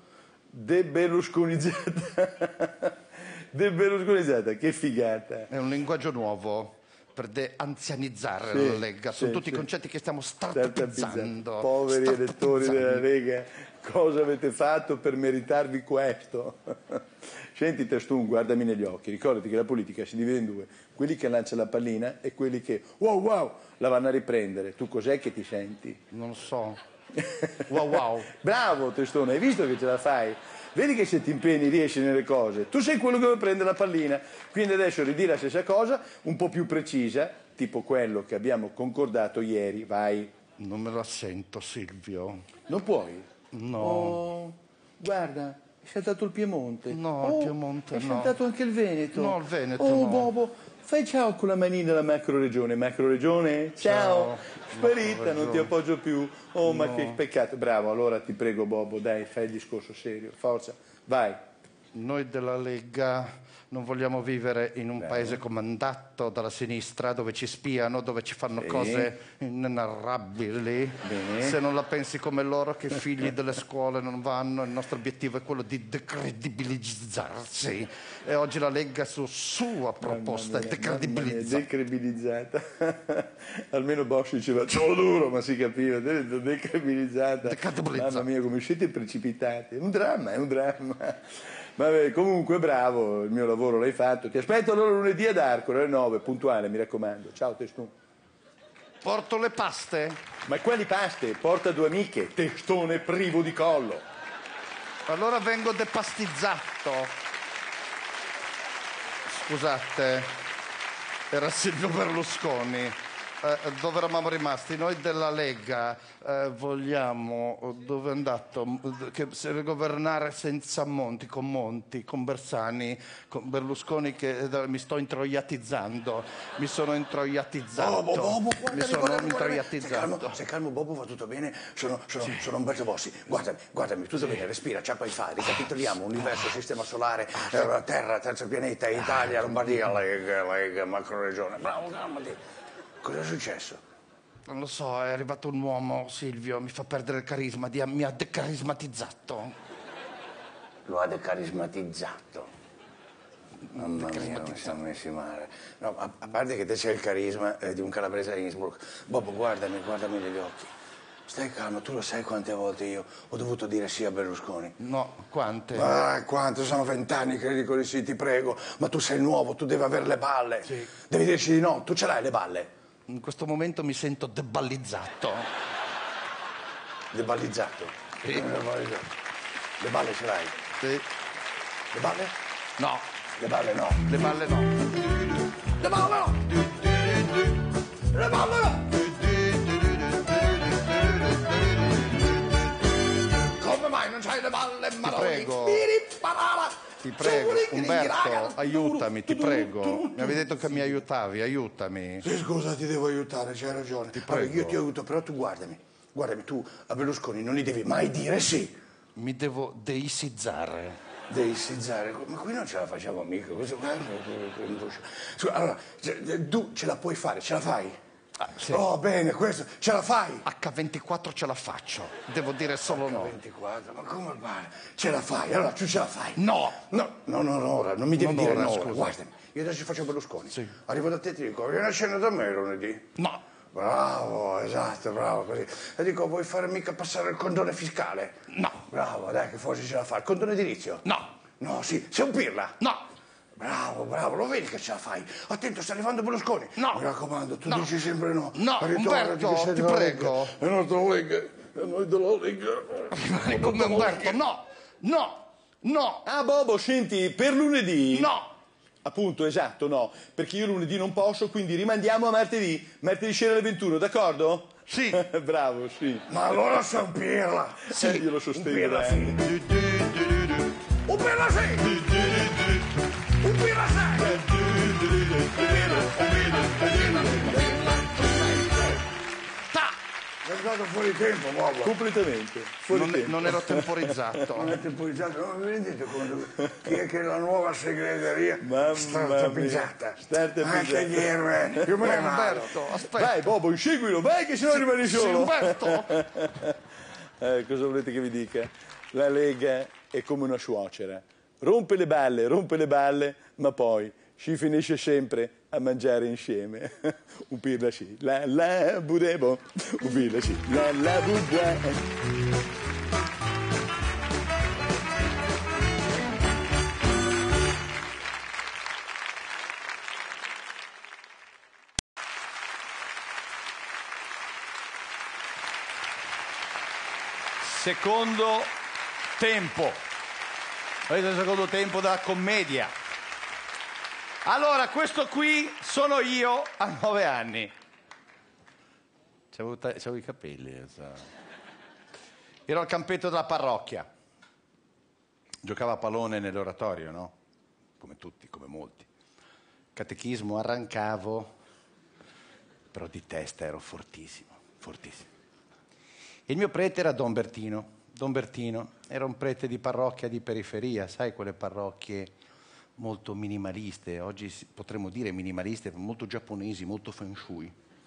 De-berlusconizzata. De-berlusconizzata, che figata. È un linguaggio nuovo per de-anzianizzare Sì, la Lega. Sono sì, tutti sì. concetti che stiamo Startupizzando. startupizzando. Poveri elettori della Startupizzando. Lega, cosa avete fatto per meritarvi questo? Senti Testun, guardami negli occhi, ricordati che la politica si divide in due, quelli che lanciano la pallina e quelli che wow wow la vanno a riprendere. Tu cos'è che ti senti? Non lo so. Wow wow. Bravo Testone, hai visto che ce la fai? Vedi che se ti impegni riesci nelle cose. Tu sei quello che deve prendere la pallina, quindi adesso ridì la stessa cosa, un po' più precisa, tipo quello che abbiamo concordato ieri, vai. Non me la sento, Silvio. Non puoi? No. Oh, guarda, hai saltato il Piemonte. No, Oh, il Piemonte hai no. saltato anche il Veneto. No, il Veneto Oh, no. Bobo, fai ciao con la manina alla macroregione. Macroregione, ciao. Ciao. Sparita, non Macroregione. ti appoggio più. Oh, ma No. che peccato. Bravo, allora ti prego, Bobo, dai, fai il discorso serio. Forza, vai. Noi della Lega non vogliamo vivere in un paese comandato dalla sinistra dove ci spiano, dove ci fanno Sì. cose inenarrabili. Bene. Se non la pensi come loro che i figli delle scuole non vanno, il nostro obiettivo è quello di decredibilizzarsi. E oggi la Lega su sua proposta Mamma è mia, mamma mia, decredibilizzata. decredibilizzata. Almeno Bosch diceva ciao duro, ma si capiva, te l'ho detto, decredibilizzata. Decredibilizzata. Mamma mia, come siete precipitati. È un dramma, è un dramma. Vabbè, comunque bravo, il mio lavoro l'hai fatto. Ti aspetto allora lunedì ad Arco, alle nove, puntuale, mi raccomando. Ciao Testone. Porto le paste? Ma quali paste? Porta due amiche, testone privo di collo. Allora vengo depastizzato. Scusate, era Silvio Berlusconi. Eh, dove eravamo rimasti? Noi della Lega eh, vogliamo, dove è andato? Che se governare senza Monti, con Monti, con Bersani, con Berlusconi che eh, mi sto introiatizzando, mi sono introiatizzato, Bobo, Bobo, mi guardami, sono guardami, guardami. Sei introiatizzato. calmo, sei calmo, Bobo, va tutto bene? Sono, sono, sono Umberto Bossi. Guardami, guardami, tutto bene, respira, ciapa i fari, ricapitoliamo, universo, sistema solare, eh, terra, terzo pianeta, Italia, Lombardia, Lega, Lega, macroregione. Bravo, calmati. Cosa è successo? Non lo so, è arrivato un uomo, Silvio, mi fa perdere il carisma, di- mi ha decarismatizzato. Lo ha decarismatizzato. Mamma mia, non siamo messi male. No, a, a parte che te c'è il carisma eh, di un calabrese a Innsbruck. Bobo, guardami, guardami negli occhi. Stai calmo, tu lo sai quante volte io ho dovuto dire sì a Berlusconi. No, quante? Ah, quanto? Sono vent'anni che dico di sì, ti prego. Ma tu sei nuovo, tu devi avere le balle. Sì. Devi dirci di no, tu ce l'hai le balle. In questo momento mi sento deballizzato. Deballizzato. Sì. Deballizzato. Le balle ce l'hai? Sì. Le balle? No, Le balle no. le balle no. Le balle no! Le balle no! Come mai non c'hai le balle, Maroni? prego. Spiriparala! Ti prego, Umberto, aiutami, ti prego. Mi avevi detto che mi aiutavi, aiutami. Sì, scusa, ti devo aiutare, c'hai ragione. Ti prego. Io ti aiuto, però tu guardami. Guardami, tu a Berlusconi non gli devi mai dire sì. Mi devo deisizzare. Devi sizzare, ma qui non ce la facciamo mica. Questo qua- Scusa, allora, ce- tu ce la puoi fare, ce la fai? Ah, sì. Oh, bene, questo, ce la fai? acca ventiquattro ce la faccio. Devo dire solo no. ventiquattro, ma come va? Ce la fai, allora tu ce la fai. No. No, no, no, no, ora, non mi devi Non dire ora, no, scusa. guardami. Io adesso faccio Berlusconi. Sì. Arrivo da te e ti dico, vieni a cena da me lunedì. No. Bravo, esatto, bravo, così. E dico, vuoi fare mica passare il condone fiscale? No. Bravo, dai, che forse ce la fa. Il condone edilizio? No. No, sì, sei un pirla. No. Bravo, bravo, lo vedi che ce la fai. Attento, sta arrivando Berlusconi. No. Mi raccomando, tu No. dici sempre no. No, Ritornati Umberto, che sei ti della prego. Lega. È nostra Lega, è noi della Lega. Rimani come Umberto. No. No. No. Ah, Bobo, senti, per lunedì... No. Appunto, esatto, no. Perché io lunedì non posso, quindi rimandiamo a martedì. Martedì sera alle ventuno, d'accordo? Sì. Bravo, sì. Ma allora sei un pirla. Sì. Eh, io lo sostengo. Un pirla, eh. sì. Un pirla sì. Un pirla sì. Ta. andato fuori tempo, Bobo. Completamente. Fuori Non, tempo. non ero temporizzato. Non è temporizzato, non vi rendete conto chi è che è la nuova segreteria Mamma sta mia. pigiata. Starta Anche pigiata. ieri, io me ne vado. Umberto, aspetta. Vai Bobo, inseguilo, vai che sennò rimani Sì, solo. Umberto. Eh, cosa volete che vi dica? La Lega è come una suocera. Rompe le balle, rompe le balle, ma poi si finisce sempre a mangiare insieme. Un pirla sì, la la budebo, un pirla sì, la la budebo. Secondo tempo. Questo è il secondo tempo della commedia. Allora, questo qui sono io a nove anni. C'avevo, ta- c'avevo i capelli. So. Ero al campetto della parrocchia. Giocavo a pallone nell'oratorio, no? Come tutti, come molti. Catechismo, arrancavo, però di testa ero fortissimo, fortissimo. Il mio prete era Don Bertino. Don Bertino era un prete di parrocchia di periferia, sai, quelle parrocchie molto minimaliste, oggi potremmo dire minimaliste, molto giapponesi, molto feng shui.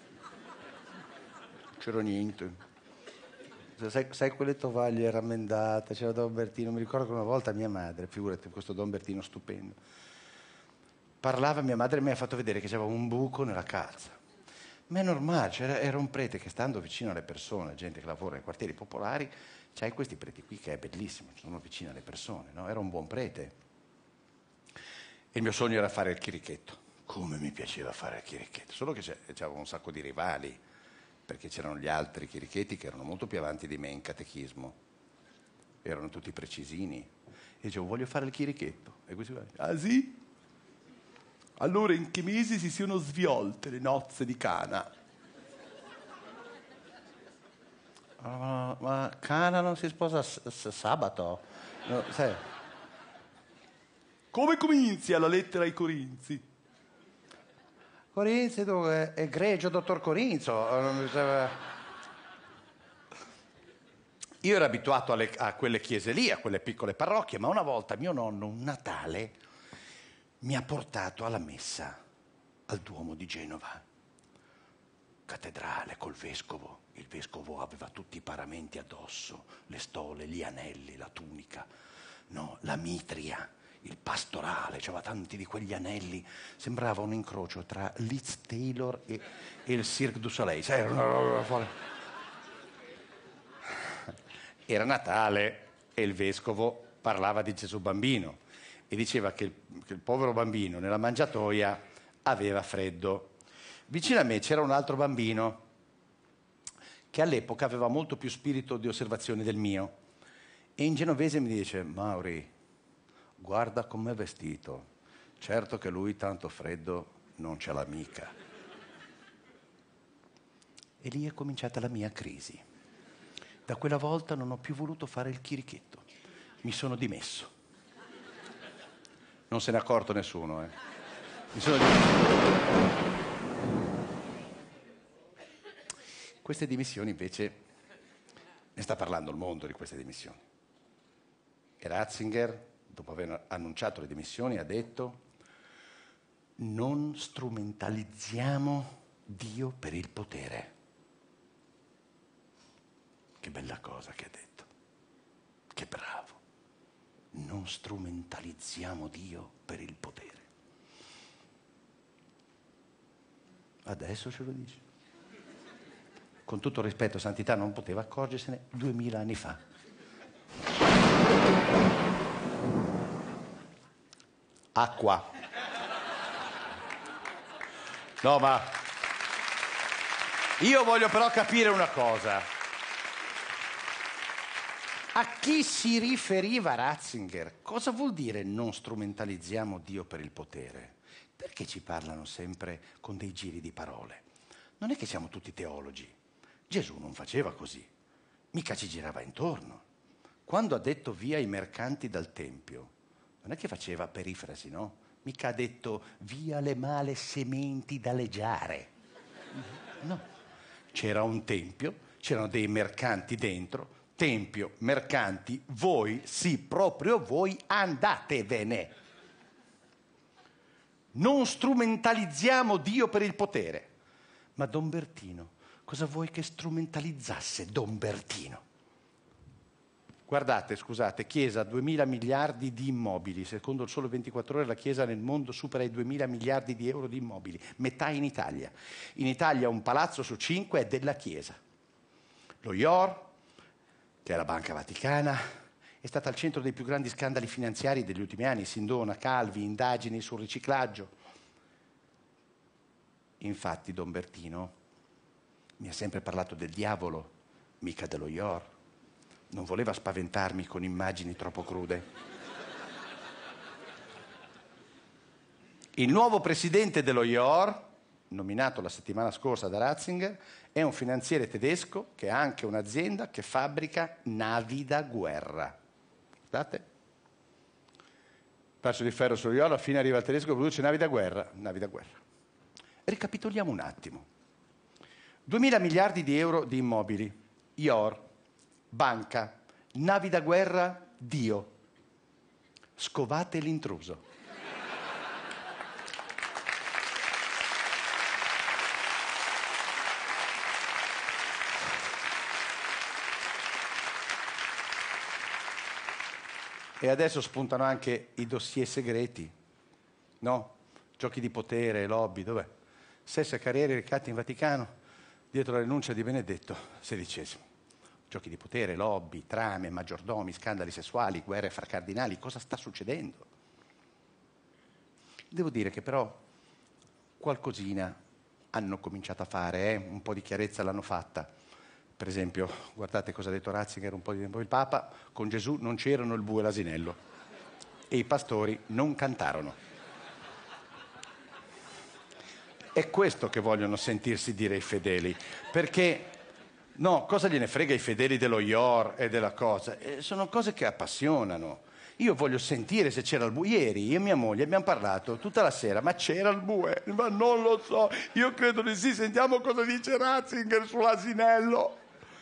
Non c'era niente. Sai, sai quelle tovaglie rammendate, c'era Don Bertino, mi ricordo che una volta mia madre, figurati, questo Don Bertino stupendo, parlava, mia madre mi ha fatto vedere che c'era un buco nella calza. Ma è normale, cioè era un prete che stando vicino alle persone, gente che lavora nei quartieri popolari, c'hai questi preti qui che è bellissimo, sono vicini alle persone, no? Era un buon prete. E il mio sogno era fare il chirichetto. Come mi piaceva fare il chirichetto, solo che c'avevo un sacco di rivali, perché c'erano gli altri chirichetti che erano molto più avanti di me in catechismo, erano tutti precisini. E dicevo, voglio fare il chirichetto. E questi qua, ah sì? Allora in che mesi si sono svolte le nozze di Cana? Ma, ma Cana non si sposa s- s- sabato? No, sai. Come comincia la lettera ai Corinzi? Corinzi, tu, è egregio dottor Corinzo. Io ero abituato alle, a quelle chiese lì, a quelle piccole parrocchie, ma una volta mio nonno, un Natale, mi ha portato alla messa al Duomo di Genova, cattedrale col vescovo. Il vescovo aveva tutti i paramenti addosso, le stole, gli anelli, la tunica, no, la mitria, il pastorale, c'aveva tanti di quegli anelli, sembrava un incrocio tra Liz Taylor e, e il Cirque du Soleil. Sai, era una roba fuori. Era Natale e il vescovo parlava di Gesù bambino e diceva che il, che il povero bambino nella mangiatoia aveva freddo. Vicino a me c'era un altro bambino che all'epoca aveva molto più spirito di osservazione del mio e in genovese mi dice: Mauri, guarda com'è vestito, certo che lui tanto freddo non ce l'ha mica. E lì è cominciata la mia crisi. Da quella volta non ho più voluto fare il chirichetto, mi sono dimesso. Non se n'è accorto nessuno, eh. Mi sono dimesso. Queste dimissioni invece, ne sta parlando il mondo di queste dimissioni. E Ratzinger, dopo aver annunciato le dimissioni, ha detto: non strumentalizziamo Dio per il potere. Che bella cosa che ha detto. Che bravo. Non strumentalizziamo Dio per il potere. Adesso ce lo dice. Con tutto rispetto, Santità non poteva accorgersene duemila anni fa. Acqua. No, ma io voglio però capire una cosa. A chi si riferiva Ratzinger? Cosa vuol dire non strumentalizziamo Dio per il potere? Perché ci parlano sempre con dei giri di parole? Non è che siamo tutti teologi. Gesù non faceva così, mica ci girava intorno. Quando ha detto via i mercanti dal Tempio, non è che faceva perifrasi, no? Mica ha detto via le male sementi da leggiare. No, c'era un Tempio, c'erano dei mercanti dentro, tempio, mercanti, voi, sì, proprio voi, andatevene. Non strumentalizziamo Dio per il potere. Ma Don Bertino, cosa vuoi che strumentalizzasse Don Bertino? Guardate, scusate, Chiesa, duemila miliardi di immobili. Secondo il Sole ventiquattro Ore la Chiesa nel mondo supera i duemila miliardi di euro di immobili, metà in Italia. In Italia un palazzo su cinque è della Chiesa. Lo I O R, che è la Banca Vaticana, è stata al centro dei più grandi scandali finanziari degli ultimi anni, Sindona, Calvi, indagini sul riciclaggio. Infatti Don Bertino mi ha sempre parlato del diavolo, mica dello I O R. Non voleva spaventarmi con immagini troppo crude. Il nuovo presidente dello I O R, nominato la settimana scorsa da Ratzinger, è un finanziere tedesco che ha anche un'azienda che fabbrica navi da guerra. Guardate. Braccio di ferro sullo I O R, alla fine arriva il tedesco che produce navi da guerra. Navi da guerra. Ricapitoliamo un attimo. duemila miliardi di euro di immobili, I O R, banca, navi da guerra, Dio. Scovate l'intruso. E adesso spuntano anche i dossier segreti, no? Giochi di potere, lobby, dov'è? Sesso e carriere recati in Vaticano dietro la rinuncia di Benedetto sedicesimo. Giochi di potere, lobby, trame, maggiordomi, scandali sessuali, guerre fra cardinali. Cosa sta succedendo? Devo dire che però qualcosina hanno cominciato a fare, eh? Un po' di chiarezza l'hanno fatta. Per esempio, guardate cosa ha detto Ratzinger un po' di tempo fa. Il Papa, con Gesù non c'erano il bue e l'asinello e i pastori non cantarono. È questo che vogliono sentirsi dire i fedeli, perché no, cosa gliene frega ai fedeli dello I O R e della cosa? Eh, sono cose che appassionano. Io voglio sentire se c'era il bue. Ieri io e mia moglie abbiamo parlato tutta la sera, ma c'era il bue? Ma non lo so, io credo di sì, sentiamo cosa dice Ratzinger sull'asinello.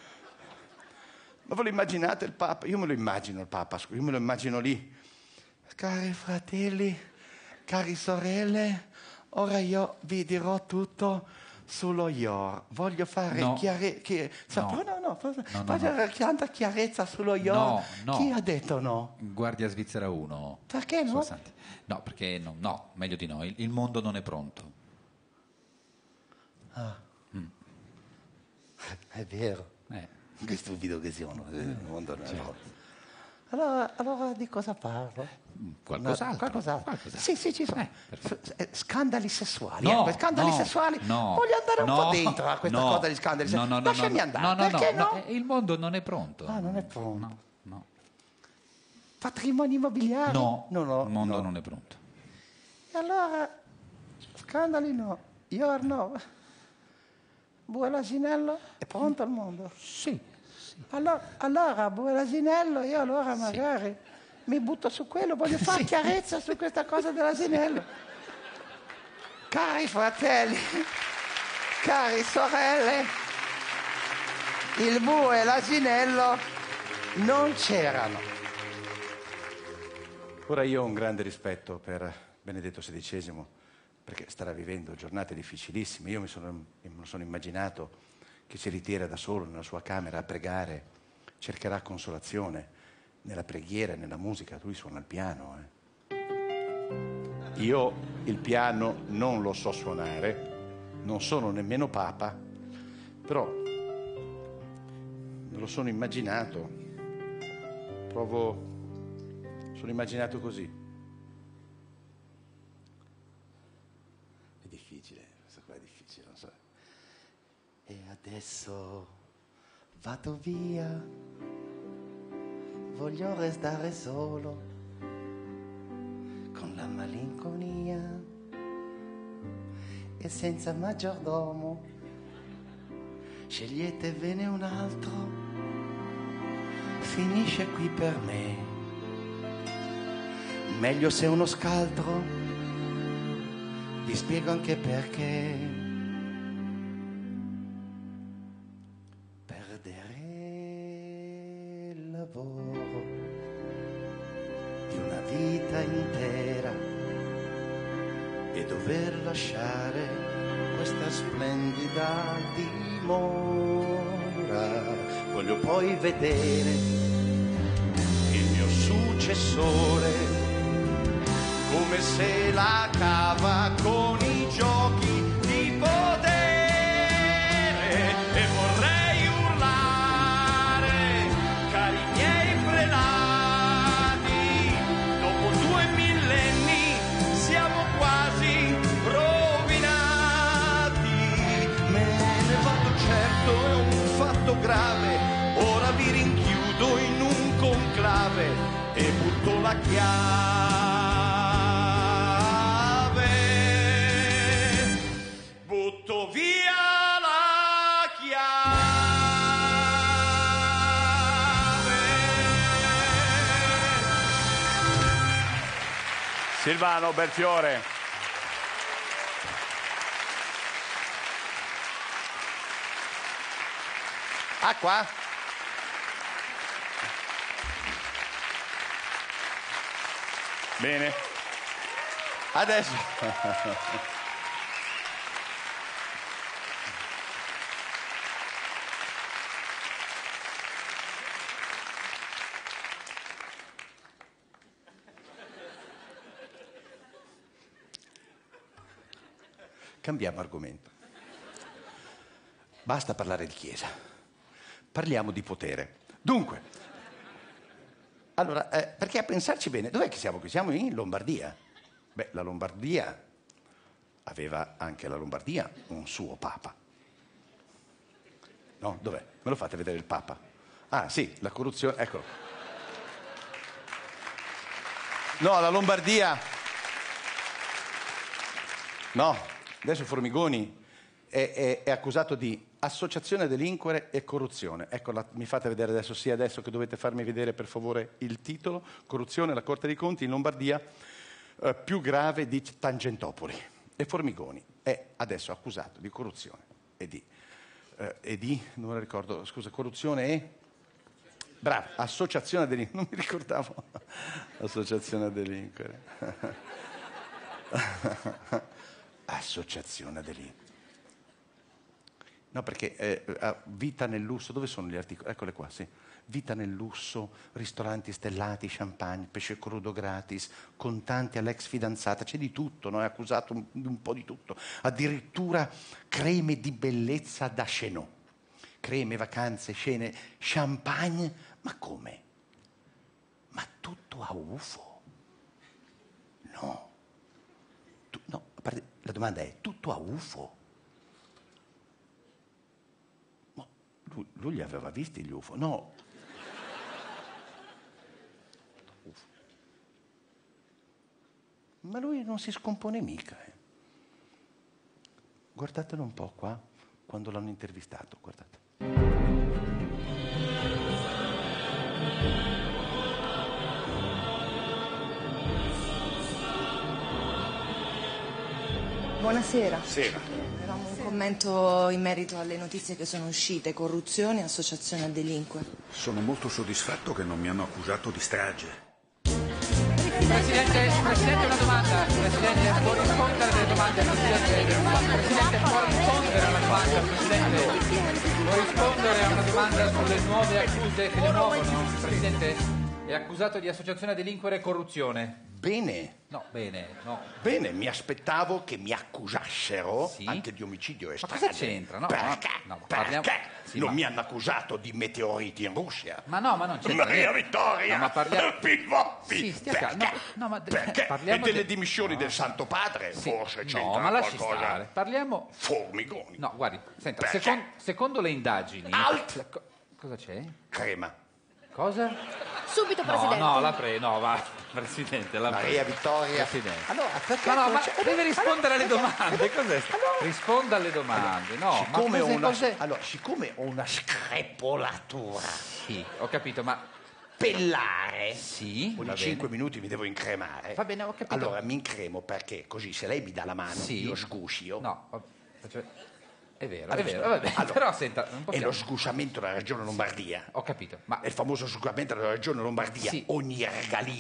Ma voi lo immaginate il Papa? Io me lo immagino il Papa, io me lo immagino lì. Cari fratelli, cari sorelle, ora io vi dirò tutto sullo I O R. Voglio fare No. chiarezza. No. No, no, no, no, voglio no. tanta chiarezza sullo I O R. No, no. Chi ha detto no? Guardia Svizzera uno. Perché no? Suo Santi. No, perché no, no, meglio di no. Il, il mondo non è pronto. Ah. Mm. È vero. Eh. Questo video che sono. Eh, il mondo non è certo. pronto. Allora, allora di cosa parlo? Qualcos'altro. No, qualcos'altro. Qualcos'altro. Sì, sì, ci sono. Eh, perfetto. Eh, scandali sessuali. No, ecco, scandali no, sessuali. no, Voglio andare un no, po' dentro a questa no, cosa di scandali no, sessuali. no, no, Lasciami no, andare. no, no, Perché no? no, il mondo non è pronto. Ah, non è pronto. No, no. Patrimoni immobiliari? No, no, no, il mondo no. non è pronto. E allora, scandali no. I O R no. Bue l'asinello è pronto al mondo? Sì. Allora, allora Bue l'asinello, io allora magari mi butto su quello, voglio fare Sì. chiarezza su questa cosa dell'asinello. Cari fratelli, cari sorelle, il bue e l'asinello non c'erano. Ora io ho un grande rispetto per Benedetto sedicesimo, perché starà vivendo giornate difficilissime. Io mi sono, me lo sono immaginato che si ritira da solo nella sua camera a pregare, cercherà consolazione nella preghiera e nella musica. Lui suona il piano. Eh. Io il piano non lo so suonare, non sono nemmeno papa, però me lo sono immaginato, provo, sono immaginato così. È difficile, questo qua è difficile, non so. E adesso vado via, voglio restare solo con la malinconia e senza maggiordomo. Sceglietevene un altro, finisce qui per me. Meglio se uno scaltro, vi spiego anche perché. vita intera e dover lasciare questa splendida dimora. Voglio poi vedere il mio successore come se la cava con i giochi di potere, e vorrei urlare, cari miei prelati, dopo due millenni siamo quasi rovinati. Me ne vado certo, è un fatto grave, ora vi rinchiudo in un conclave e butto la chiave, butto via la chiave. Silvano Belfiore. Ah, qua? Bene. Adesso. Cambiamo argomento. Basta parlare di Chiesa. Parliamo di potere. Dunque, allora, eh, perché a pensarci bene, dov'è che siamo qui? Siamo in Lombardia. Beh, la Lombardia aveva anche la Lombardia un suo papa. No, dov'è? Me lo fate vedere il papa? Ah, sì, la corruzione, eccolo. No, la Lombardia. No, adesso Formigoni è, è, è accusato di associazione a delinquere e corruzione. Ecco, la, mi fate vedere adesso, sì, adesso che dovete farmi vedere per favore il titolo. Corruzione alla Corte dei Conti in Lombardia, eh, più grave di Tangentopoli. E Formigoni è adesso accusato di corruzione e di, eh, e di non me lo ricordo, scusa, corruzione e... Bravo, associazione a delinquere. Non mi ricordavo. Associazione a delinquere. Associazione a delinquere. No, perché eh, vita nel lusso, dove sono gli articoli? Eccole qua, sì. Vita nel lusso, ristoranti stellati, champagne, pesce crudo gratis, contanti all'ex fidanzata, c'è di tutto, no? È accusato un, un po' di tutto. Addirittura creme di bellezza da Chenot. Creme, vacanze, scene, champagne, ma come? Ma tutto a U F O? No. Tu, no, a parte, la domanda è, tutto a U F O? Lui, lui li aveva visti gli U F O? No. U F O. Ma lui non si scompone mica. Eh. Guardatelo un po' qua, quando l'hanno intervistato, guardate. Buonasera. Sera. Avevamo un commento in merito alle notizie che sono uscite, corruzione e associazione a delinquere. Sono molto soddisfatto che non mi hanno accusato di strage. Presidente, Presidente, una domanda. Presidente, può rispondere alle domande? Presidente, Presidente, può rispondere alla domanda? Presidente, può rispondere a una domanda sulle nuove accuse che le muovono? Presidente, è accusato di associazione a delinquere e corruzione. Bene. No, bene, no. Bene, mi aspettavo che mi accusassero Sì? anche di omicidio e Ma strage. cosa c'entra? No, perché? no, no, perché? parliamo- sì, non ma- mi hanno accusato di meteoriti in Russia. Ma no, ma non c'entra Maria niente. Vittoria, No, ma parliamo- Pipoppi. Sì, stia perché? calmo. No, no, ma- perché? parliamo e delle de- dimissioni no. del Santo Padre Sì. forse c'entra No, ma lasci qualcosa. stare. Parliamo... Formigoni. No, guardi, senta, Perché? secon- secondo le indagini... Alt. Co- cosa c'è? Crema. Cosa? Subito, No, Presidente. no, la prego, no, va, Presidente, la Maria prego. Vittoria. Presidente. Allora, perché No, no, non ma c'è- deve rispondere alle Allora, domande, cos'è? sta- allora- Risponda alle domande, no, ma siccome, ho cos'è, una, cos'è? allora, siccome ho una screpolatura, Sì, ho capito, ma... pellare, Sì, va ogni bene. cinque minuti mi devo incremare. Va bene, ho capito. Allora mi incremo perché così se lei mi dà la mano Sì. io sguscio. No, va- faccio- è vero, è Allora, vero, va bene. allora, Però senta, non È possiamo... lo sgusciamento della regione Lombardia. Ho capito, ma... È il famoso sgusciamento della regione Lombardia. Sì. Ogni regalia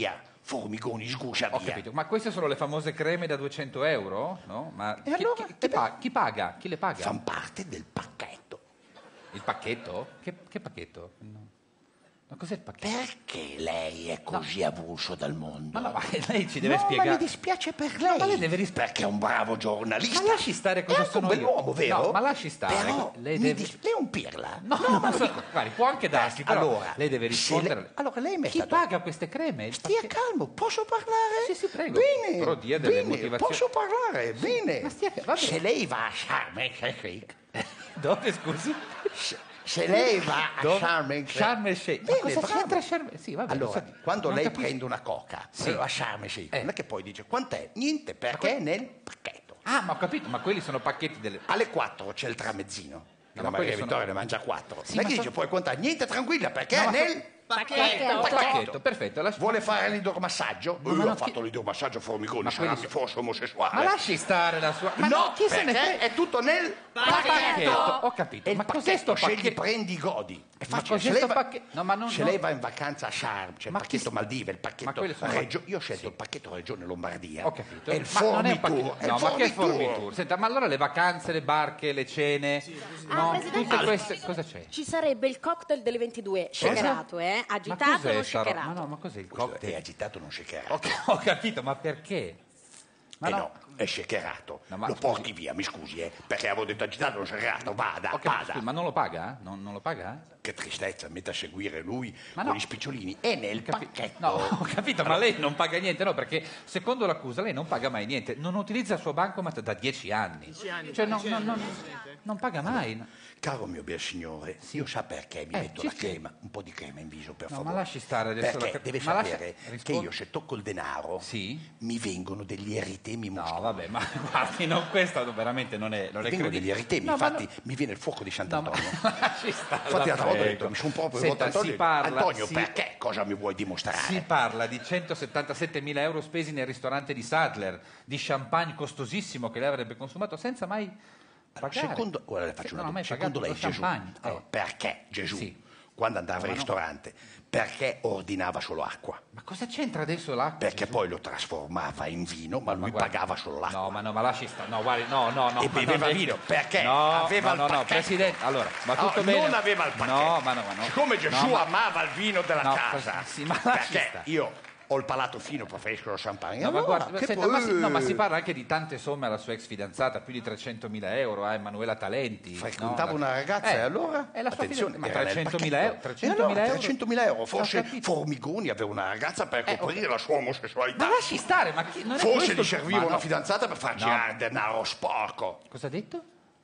Formigoni, sguscia Ho via. capito, ma queste sono le famose creme da duecento euro? No? Ma E chi, allora? chi- chi pa- chi paga? Chi le paga? Fan parte del pacchetto. Il pacchetto? Che, che pacchetto? No. Ma cos'è il pacchetto? Perché lei è così avulso dal mondo? Ma no, ma lei ci deve no, spiegare. ma mi dispiace per lei. ma lei deve ris- Perché è un bravo giornalista. Ma lasci stare cosa è anche sono un io. bell'uomo, vero? No, ma lasci stare. Però lei, mi deve... dis- lei è un pirla. No, no, ma so- guardi, può anche darsi, però allora, lei deve se rispondere. lei- allora lei mi è Chi stato- paga queste creme? Il Stia pacchetto- calmo, posso parlare? Sì, sì, prego. Bene, Però dia delle bene, motivazioni. posso parlare, bene. ma stia- va bene. Se lei va a Sharm el Sheikh, Dove, scusi? se, se lei va a Dove? Sharm el Sheikh, Sharm el Sheikh. Ma bene, cosa bravo. c'entra Sharm el- Sì, vabbè, Allora, lo so. quando Non lei capisco. prende una coca Sì. a Sharm el Sheikh, Eh. non è che poi dice quant'è? Niente, perché è nel pacchetto. Ah, ma ho capito, ma quelli sono pacchetti delle... Alle quattro c'è il tramezzino. No, La ma Maria quelli sono- Vittoria ne mangia quattro. Sì, non è ma che so- dice puoi contare niente, tranquilla, perché No, è ma so- nel Pacchetto, pacchetto, perfetto. lasci- Vuole fare l'idromassaggio? Ma Io no, ho chi- fatto l'idromassaggio Formigoni, Ma sarà quelli che so- fosse omosessuale. Ma lasci stare la sua... Ma no, chi se ne perché frega? è tutto nel Pacchetto. Ho capito, E il ma cos'è sto pacchetto, scegli, pacchetto? prendi, godi. È Ma facile. cos'è Se lei sto va- pacchetto? No, ma non- se no. lei va in vacanza a Sharm, c'è il Ma chi pacchetto s- Maldive, il Ma pacchetto quelli sono- Reggio. Io ho scelto il pacchetto Regione Lombardia. Ho capito. È il Ma non è un Formitour. pacchetto. è il No, ma che Formitour. Formitour? Senta, ma allora le vacanze, le barche, le cene, no, Ah, Presidente, tutte queste, cosa c'è? Ci sarebbe il cocktail delle ventidue, shakerato, eh? Ma Agitato, cos'è non sta roba? shakerato. Ma no, ma cos'è il Questo cocktail? È agitato, non shakerato. Ho, ho capito, ma perché? Ma Eh no. no, è shakerato. No, ma lo scusi. porti via, mi scusi, eh, perché avevo detto agitato, non shakerato. Vada, Ho capito, vada. scusi, ma non lo paga? Non, non lo paga? Che tristezza, mette a seguire lui Ma con no. gli spicciolini. È nel Capi- pacchetto. No, ho capito, ma lei non paga niente, no? Perché secondo l'accusa lei non paga mai niente, non utilizza il suo bancomat da dieci anni. Cioè non, non- non- non paga mai. Caro mio bel signore, io sa perché mi Eh, metto ci la spieghi. crema, un po' di crema in viso, per No, favore. ma lasci stare adesso Perché la cre- deve ma lascia- sapere che rispondi- io se tocco il denaro Sì? mi vengono degli eritemi No, muscolari. vabbè, ma guardi, non, questo veramente non è, non Mi è vengono credibile. degli eritemi, No, ma infatti no- mi viene il fuoco di No, ma Sant'Antonio. lasci stare, Infatti la l'altra volta ho prego. detto, mi sono proprio Senta, rivolto a si Antonio. parla, Antonio, si- perché? Cosa mi vuoi dimostrare? Si parla di centosettantasettemila euro spesi nel ristorante di Sadler, di champagne costosissimo che lei avrebbe consumato senza mai pagare. Secondo, guarda, le faccio Se una non ha mai domanda. Secondo lei pagato lo Gesù, champagne, eh. allora, perché Gesù, Sì. quando andava No, al ma no. ristorante, perché ordinava solo acqua? Ma cosa c'entra adesso l'acqua? Perché poi lo trasformava in vino, ma lui guardi- pagava solo l'acqua. No, ma no, ma lasci stare. No, guardi, no, no, no. E ma beveva no, vino, perché No, aveva no, il no, no, pacchetto. Presidente, allora, ma No, tutto bene. non aveva il pacchetto. No, ma no, ma no. Siccome Gesù No, ma- amava il vino della No, casa, sì, ma lasci perché stare. io ho il palato fino, preferisco lo champagne. No, ma, Allora, guarda, che senta, poi- ma si, no, ma si parla anche di tante somme alla sua ex fidanzata, più di trecentomila euro, a Emanuela Talenti. Frequentava no? una ragazza Eh, e allora? è la sua Attenzione, fidanzata, ma era nel trecentomila euro, pacchetto. trecentomila E allora, euro? trecentomila euro, Ho forse capito. Formigoni aveva una ragazza per Eh, coprire la sua omosessualità. Ma lasci stare, ma chi, non è Forse questo gli il- serviva ma una no. fidanzata per far No. girare denaro sporco. Cosa ha detto?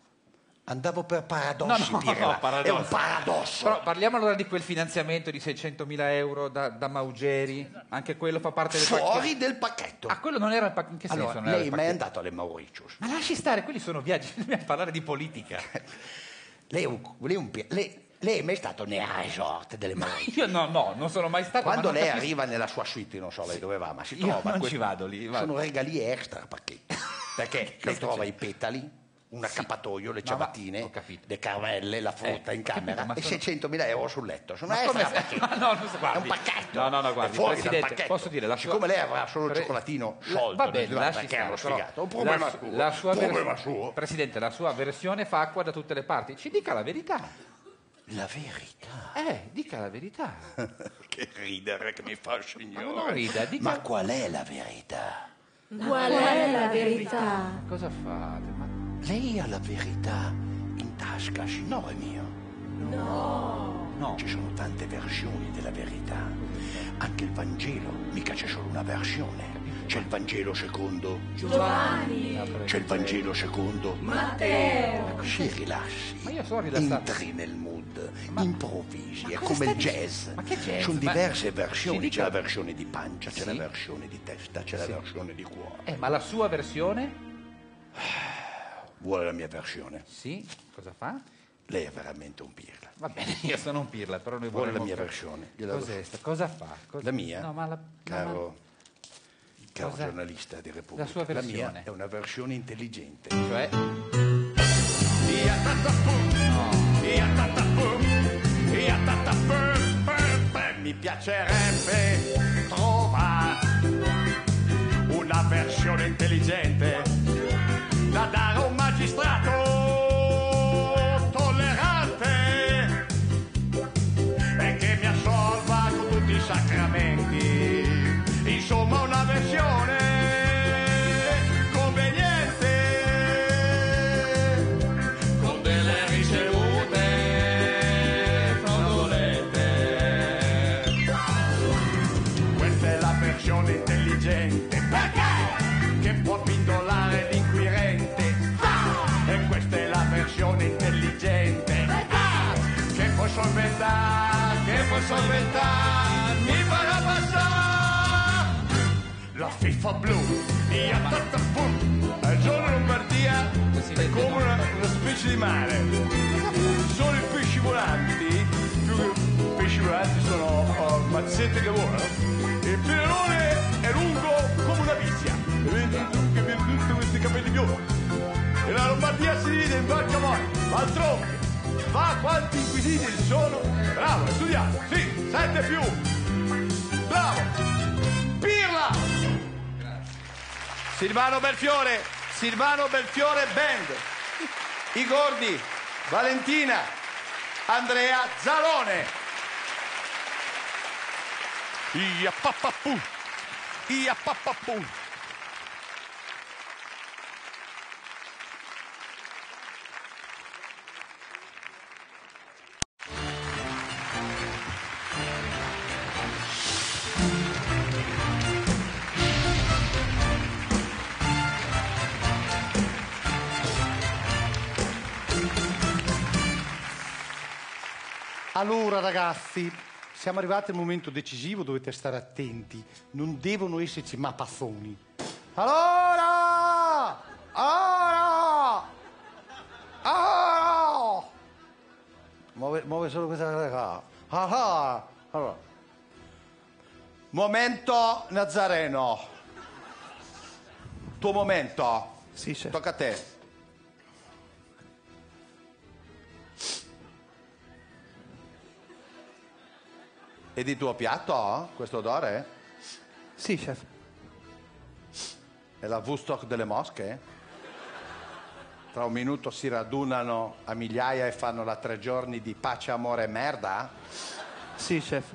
Andavo per paradossi, No, no, Pirla. no, paradosso. È un paradosso. Però parliamo allora di quel finanziamento di seicentomila euro da, da Maugeri, anche quello fa parte del Fuori pacchetto. del pacchetto. Ah, quello non era il pacchetto. In che senso Allora, non era lei il mai è pacchetto? andato alle Mauritius? Ma lasci stare, quelli sono viaggi, dobbiamo parlare di politica. Lei è un, lei è un pi- lei, lei è mai stato nei resort delle Mauritius? Io no, no, non sono mai stato. Quando ma non lei capisco- arriva nella sua suite, non so lei dove va, ma si Io trova non questi- ci vado lì, vado. sono regali extra a pacchetto. Perché lei trova i petali, un accappatoio, le No, ma- ciabattine, ho capito. le caramelle, la frutta Eh, in ho capito, camera ma e sono- seicentomila euro sul letto. Sono Ma extra come a se- pacchetto. Ma no, non so, È guardi. un pacchetto. No, no, no, È guardi, fuori dal Presidente, pacchetto. posso dire la sua- Siccome lei avrà solo il Pre- cioccolatino La- sciolto, va bene, non lasci perché è uno stare, sfigato. Un però problema la su- suo. la sua Un vers- problema suo. Presidente, la sua versione fa acqua da tutte le parti. Ci dica la verità. La verità. Eh, dica la verità. Che ridere che mi fa il signore. Ma non rida, dica- Ma qual è la verità? Qual è la verità? Cosa fate? Ma... Lei ha la verità in tasca, signore mio. No. No. Ci sono tante versioni della verità. Anche il Vangelo, mica c'è solo una versione. C'è il Vangelo secondo Giovanni. C'è il Vangelo secondo Matteo. Si rilassi. Ma io sono rilassato. Entri nel mood, Ma- improvvisi, ma è cosa come il sta jazz. dicendo? Ma che jazz? Sono Ma- diverse ci versioni, dica- c'è la versione di pancia, c'è Sì. la versione di testa, c'è la versione di cuore. Eh, ma la sua versione? Vuole la mia versione? Sì. Cosa fa? Lei è veramente un pirla. Va bene, io sono un pirla, però noi Vuole vorremmo... la mia versione? Gliela do. Cos'è sta? Cosa fa? Cosa- La mia? No, ma la... Caro, caro Cos'è? giornalista di Repubblica, La sua versione. mia è una versione intelligente. Cioè... Mi piacerebbe trovare la versione conveniente, con delle ricevute fraudolente. Questa è la versione intelligente, perché? Che può pindolare l'inquirente. E questa è la versione intelligente, che può solventare, che può solventare, mi farà passare la FIFA blu, e il giorno Lombardia è come una, una specie di mare. Sono i pesci volanti, più che pesci volanti sono oh, mazzette che volano. Il pirelone è lungo come una pizia, e vedi tu che viene tutti questi capelli biondi. E la Lombardia si divide in vari camorri, Valtronche, va quanti inquisiti ci sono. Bravo, hai studiato, sì, sette più. Bravo. Pirla. Silvano Belfiore, Silvano Belfiore Band. I Gordi, Valentina, Andrea Zalone. Ia papapù, ia papapù. Allora ragazzi, siamo arrivati al momento decisivo, dovete stare attenti, non devono esserci mappazzoni. Allora! Allora! Allora! Muove, muove solo questa cosa qua. Allora! Allora. Momento Nazareno. Tuo momento. Sì, chef. Tocca a te. E di tuo piatto, questo odore? Sì, chef. È la Woodstock delle mosche? Tra un minuto si radunano a migliaia e fanno la tre giorni di pace, amore e merda? Sì, chef.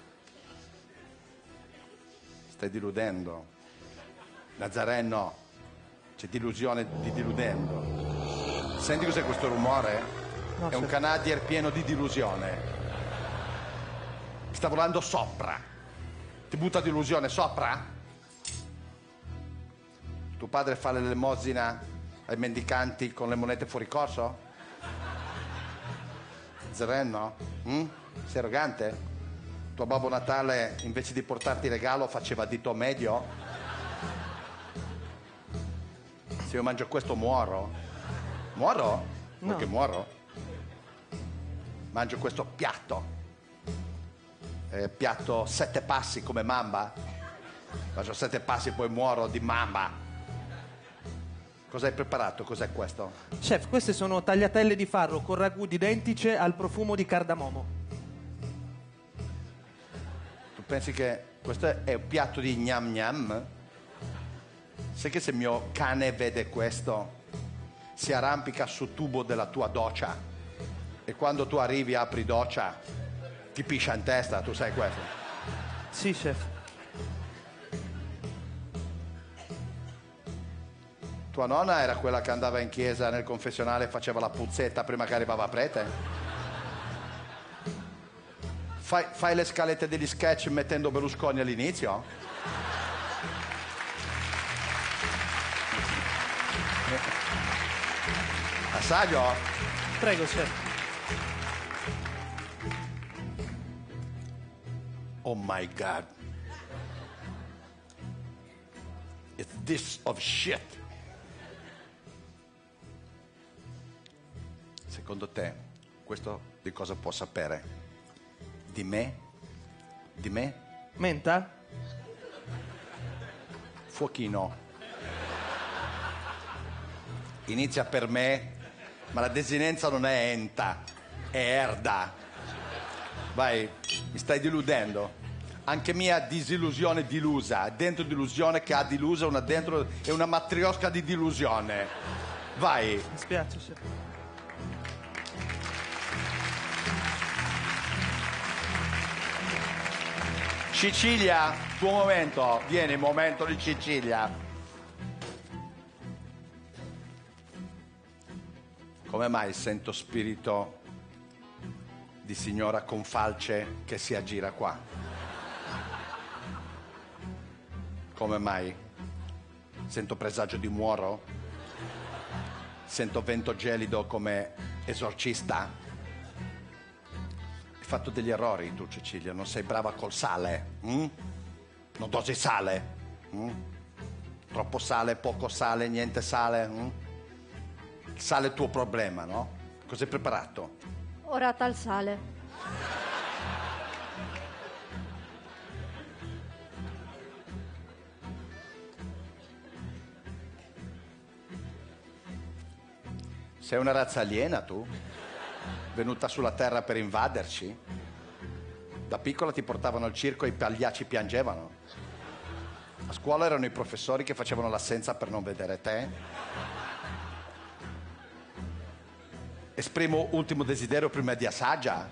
Stai diludendo. Nazareno, c'è delusione di diludendo. Senti cos'è questo rumore? No, È un chef. Canadier pieno di delusione. Sta volando sopra. Ti butta delusione sopra? Tuo padre fa l'elemosina ai mendicanti con le monete fuori corso? Zereno? Mm? Sei arrogante? Tuo Babbo Natale invece di portarti regalo faceva dito medio? Se io mangio questo muoro? Muoro? Vuoi No. che muoro? Mangio questo piatto. Eh, piatto sette passi come Mamba. Faccio sette passi e poi muoro di Mamba. Cosa hai preparato? Cos'è questo? Chef, queste sono tagliatelle di farro con ragù di dentice al profumo di cardamomo. Tu pensi che questo è un piatto di gnam gnam? Sai che se il mio cane vede questo si arrampica sul tubo della tua doccia e quando tu arrivi apri doccia ti piscia in testa, tu sai questo? Sì, chef. Tua nonna era quella che andava in chiesa nel confessionale e faceva la puzzetta prima che arrivava prete? Fai, fai le scalette degli sketch mettendo Berlusconi all'inizio? Assaggio? Prego, chef. Oh my God. It's this of shit. Secondo te, questo di cosa può sapere? Di me? Di me? Menta? Fuochino. Inizia per me, ma la desinenza non è enta, è erda. Vai, mi stai deludendo. Anche mia disillusione dilusa, dentro delusione che ha dilusa una dentro e una matriosca di dilusione. Vai. Mi spiace, chef. Cecilia, tuo momento. Vieni, il momento di Cecilia. Come mai sento spirito di signora con falce che si aggira qua? Come mai? Sento presagio di muoro? Sento vento gelido come esorcista? Hai fatto degli errori tu, Cecilia, non sei brava col sale, hm? Non dosi sale, hm? Troppo sale, poco sale, niente sale, hm? Il sale è il tuo problema, no? Cosa hai preparato? Orata al sale. Sei una razza aliena tu? Venuta sulla terra per invaderci? Da piccola ti portavano al circo e i pagliacci piangevano. A scuola erano i professori che facevano l'assenza per non vedere te. Esprimo ultimo desiderio prima di assaggia.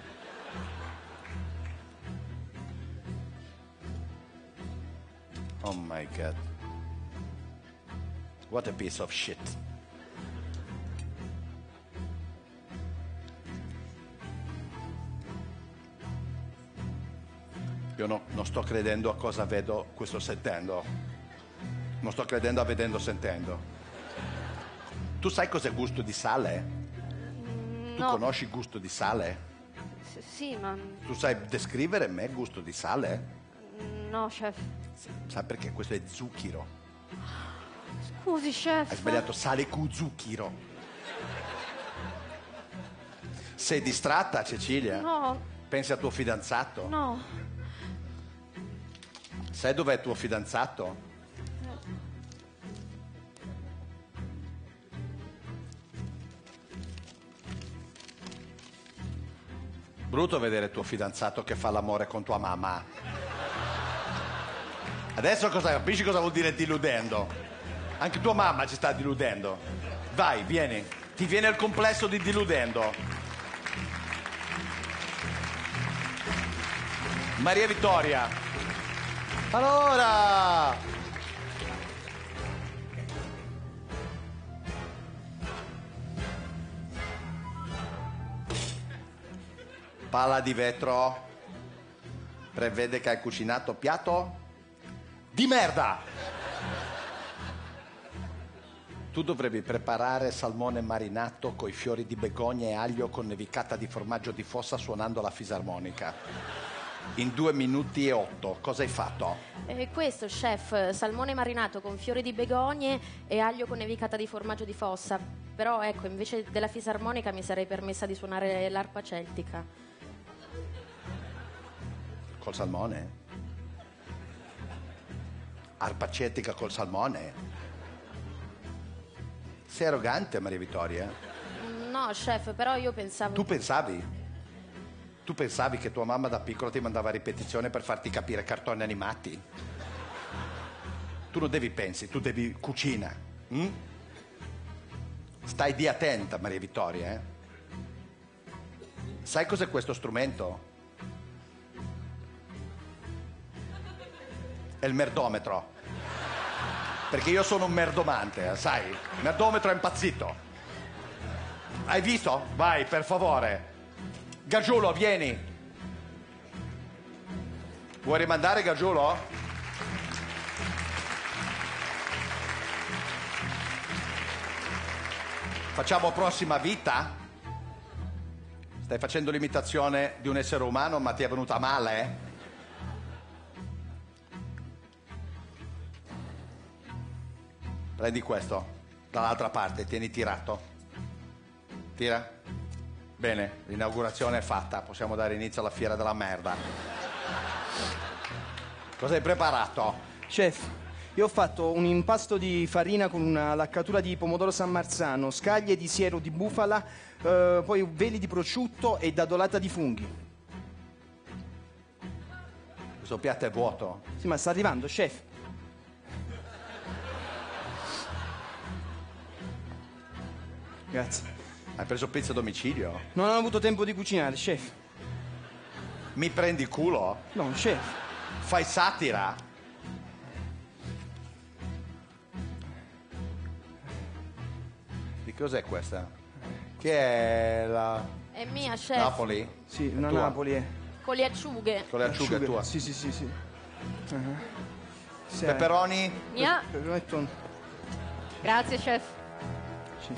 Oh my God. What a piece of shit. Io no, non sto credendo a cosa vedo, questo sentendo. Non sto credendo a vedendo, sentendo. Tu sai cos'è gusto di sale? Tu No. conosci il gusto di sale? S- sì, ma Tu sai descrivere me il gusto di sale? no, chef. Sai perché? Questo è zucchero. Scusi, chef. Hai sbagliato, sale cu zucchero. Sei distratta, Cecilia? No, Pensi al tuo fidanzato? no. Sai dov'è il tuo fidanzato? Brutto vedere tuo fidanzato che fa l'amore con tua mamma. Adesso cosa capisci cosa vuol dire diludendo? Anche tua mamma ci sta diludendo. Vai, vieni. Ti viene il complesso di diludendo. Maria Vittoria. Allora. Palla di vetro prevede che hai cucinato piatto di merda. Tu dovrebbe preparare salmone marinato coi fiori di begonia e aglio con nevicata di formaggio di fossa suonando la fisarmonica. In due minuti e otto. Cosa hai fatto? Eh, questo, chef, salmone marinato con fiori di begonie e aglio con nevicata di formaggio di fossa. Però ecco, invece della fisarmonica mi sarei permessa di suonare l'arpa celtica. Col salmone? Arpa celtica col salmone? Sei arrogante, Maria Vittoria? No, chef, però io pensavo... Tu pensavi? Tu pensavi che tua mamma da piccola ti mandava a ripetizione per farti capire cartoni animati? Tu non devi pensi, tu devi cucina. Hm? Stai di attenta, Maria Vittoria, eh? Sai cos'è questo strumento? È il merdometro. Perché io sono un merdomante, eh, sai? Il merdometro è impazzito. Hai visto? Vai, per favore. Gargiulo, vieni. Vuoi rimandare, Gargiulo? Facciamo prossima vita? Stai facendo l'imitazione di un essere umano, ma ti è venuta male, eh? Prendi questo, dall'altra parte, tieni tirato. Tira. Bene, l'inaugurazione è fatta, possiamo dare inizio alla fiera della merda. Cosa hai preparato? Chef, io ho fatto un impasto di farina con una laccatura di pomodoro San Marzano, scaglie di siero di bufala, eh, poi veli di prosciutto e dadolata di funghi. Questo piatto è vuoto. Sì, ma sta arrivando, chef. Grazie. Hai preso pizza a domicilio? Non ho avuto tempo di cucinare, chef. Mi prendi culo? No, chef. Fai satira? Di cos'è questa? Che è la... È mia, chef. Napoli? Sì, una tua? Napoli è. Con le acciughe. Con le acciughe tua? Sì, sì, sì, sì. Uh-huh. Sì, Peperoni? Mia. Peperoni e tonno. Grazie, chef. Sì.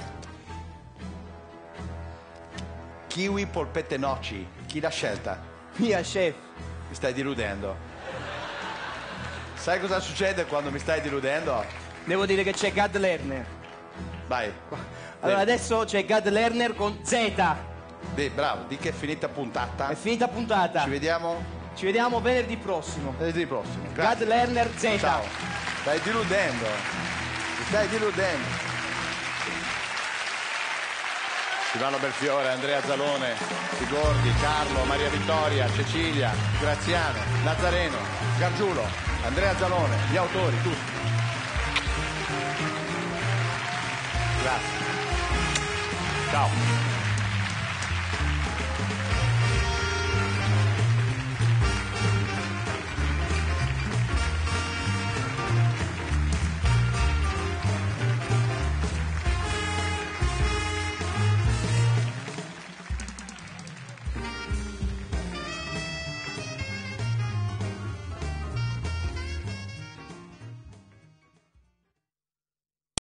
Kiwi, polpette, noci. Chi l'ha scelta? Mia, chef. Mi stai deludendo. Sai cosa succede quando mi stai deludendo? Devo dire che c'è Gad Lerner. Vai. Allora Devi. adesso c'è Gad Lerner con Z. Dì, bravo, di che è finita puntata. È finita puntata. Ci vediamo? Ci vediamo venerdì prossimo. Venerdì prossimo. Gad Grazie. Lerner Z. Ciao. Stai deludendo. Mi stai deludendo. Silvano Belfiore, Andrea Zalone, Sigordi, Carlo, Maria Vittoria, Cecilia, Graziano, Nazareno, Gargiulo, Andrea Zalone, gli autori, tutti. Grazie. Ciao.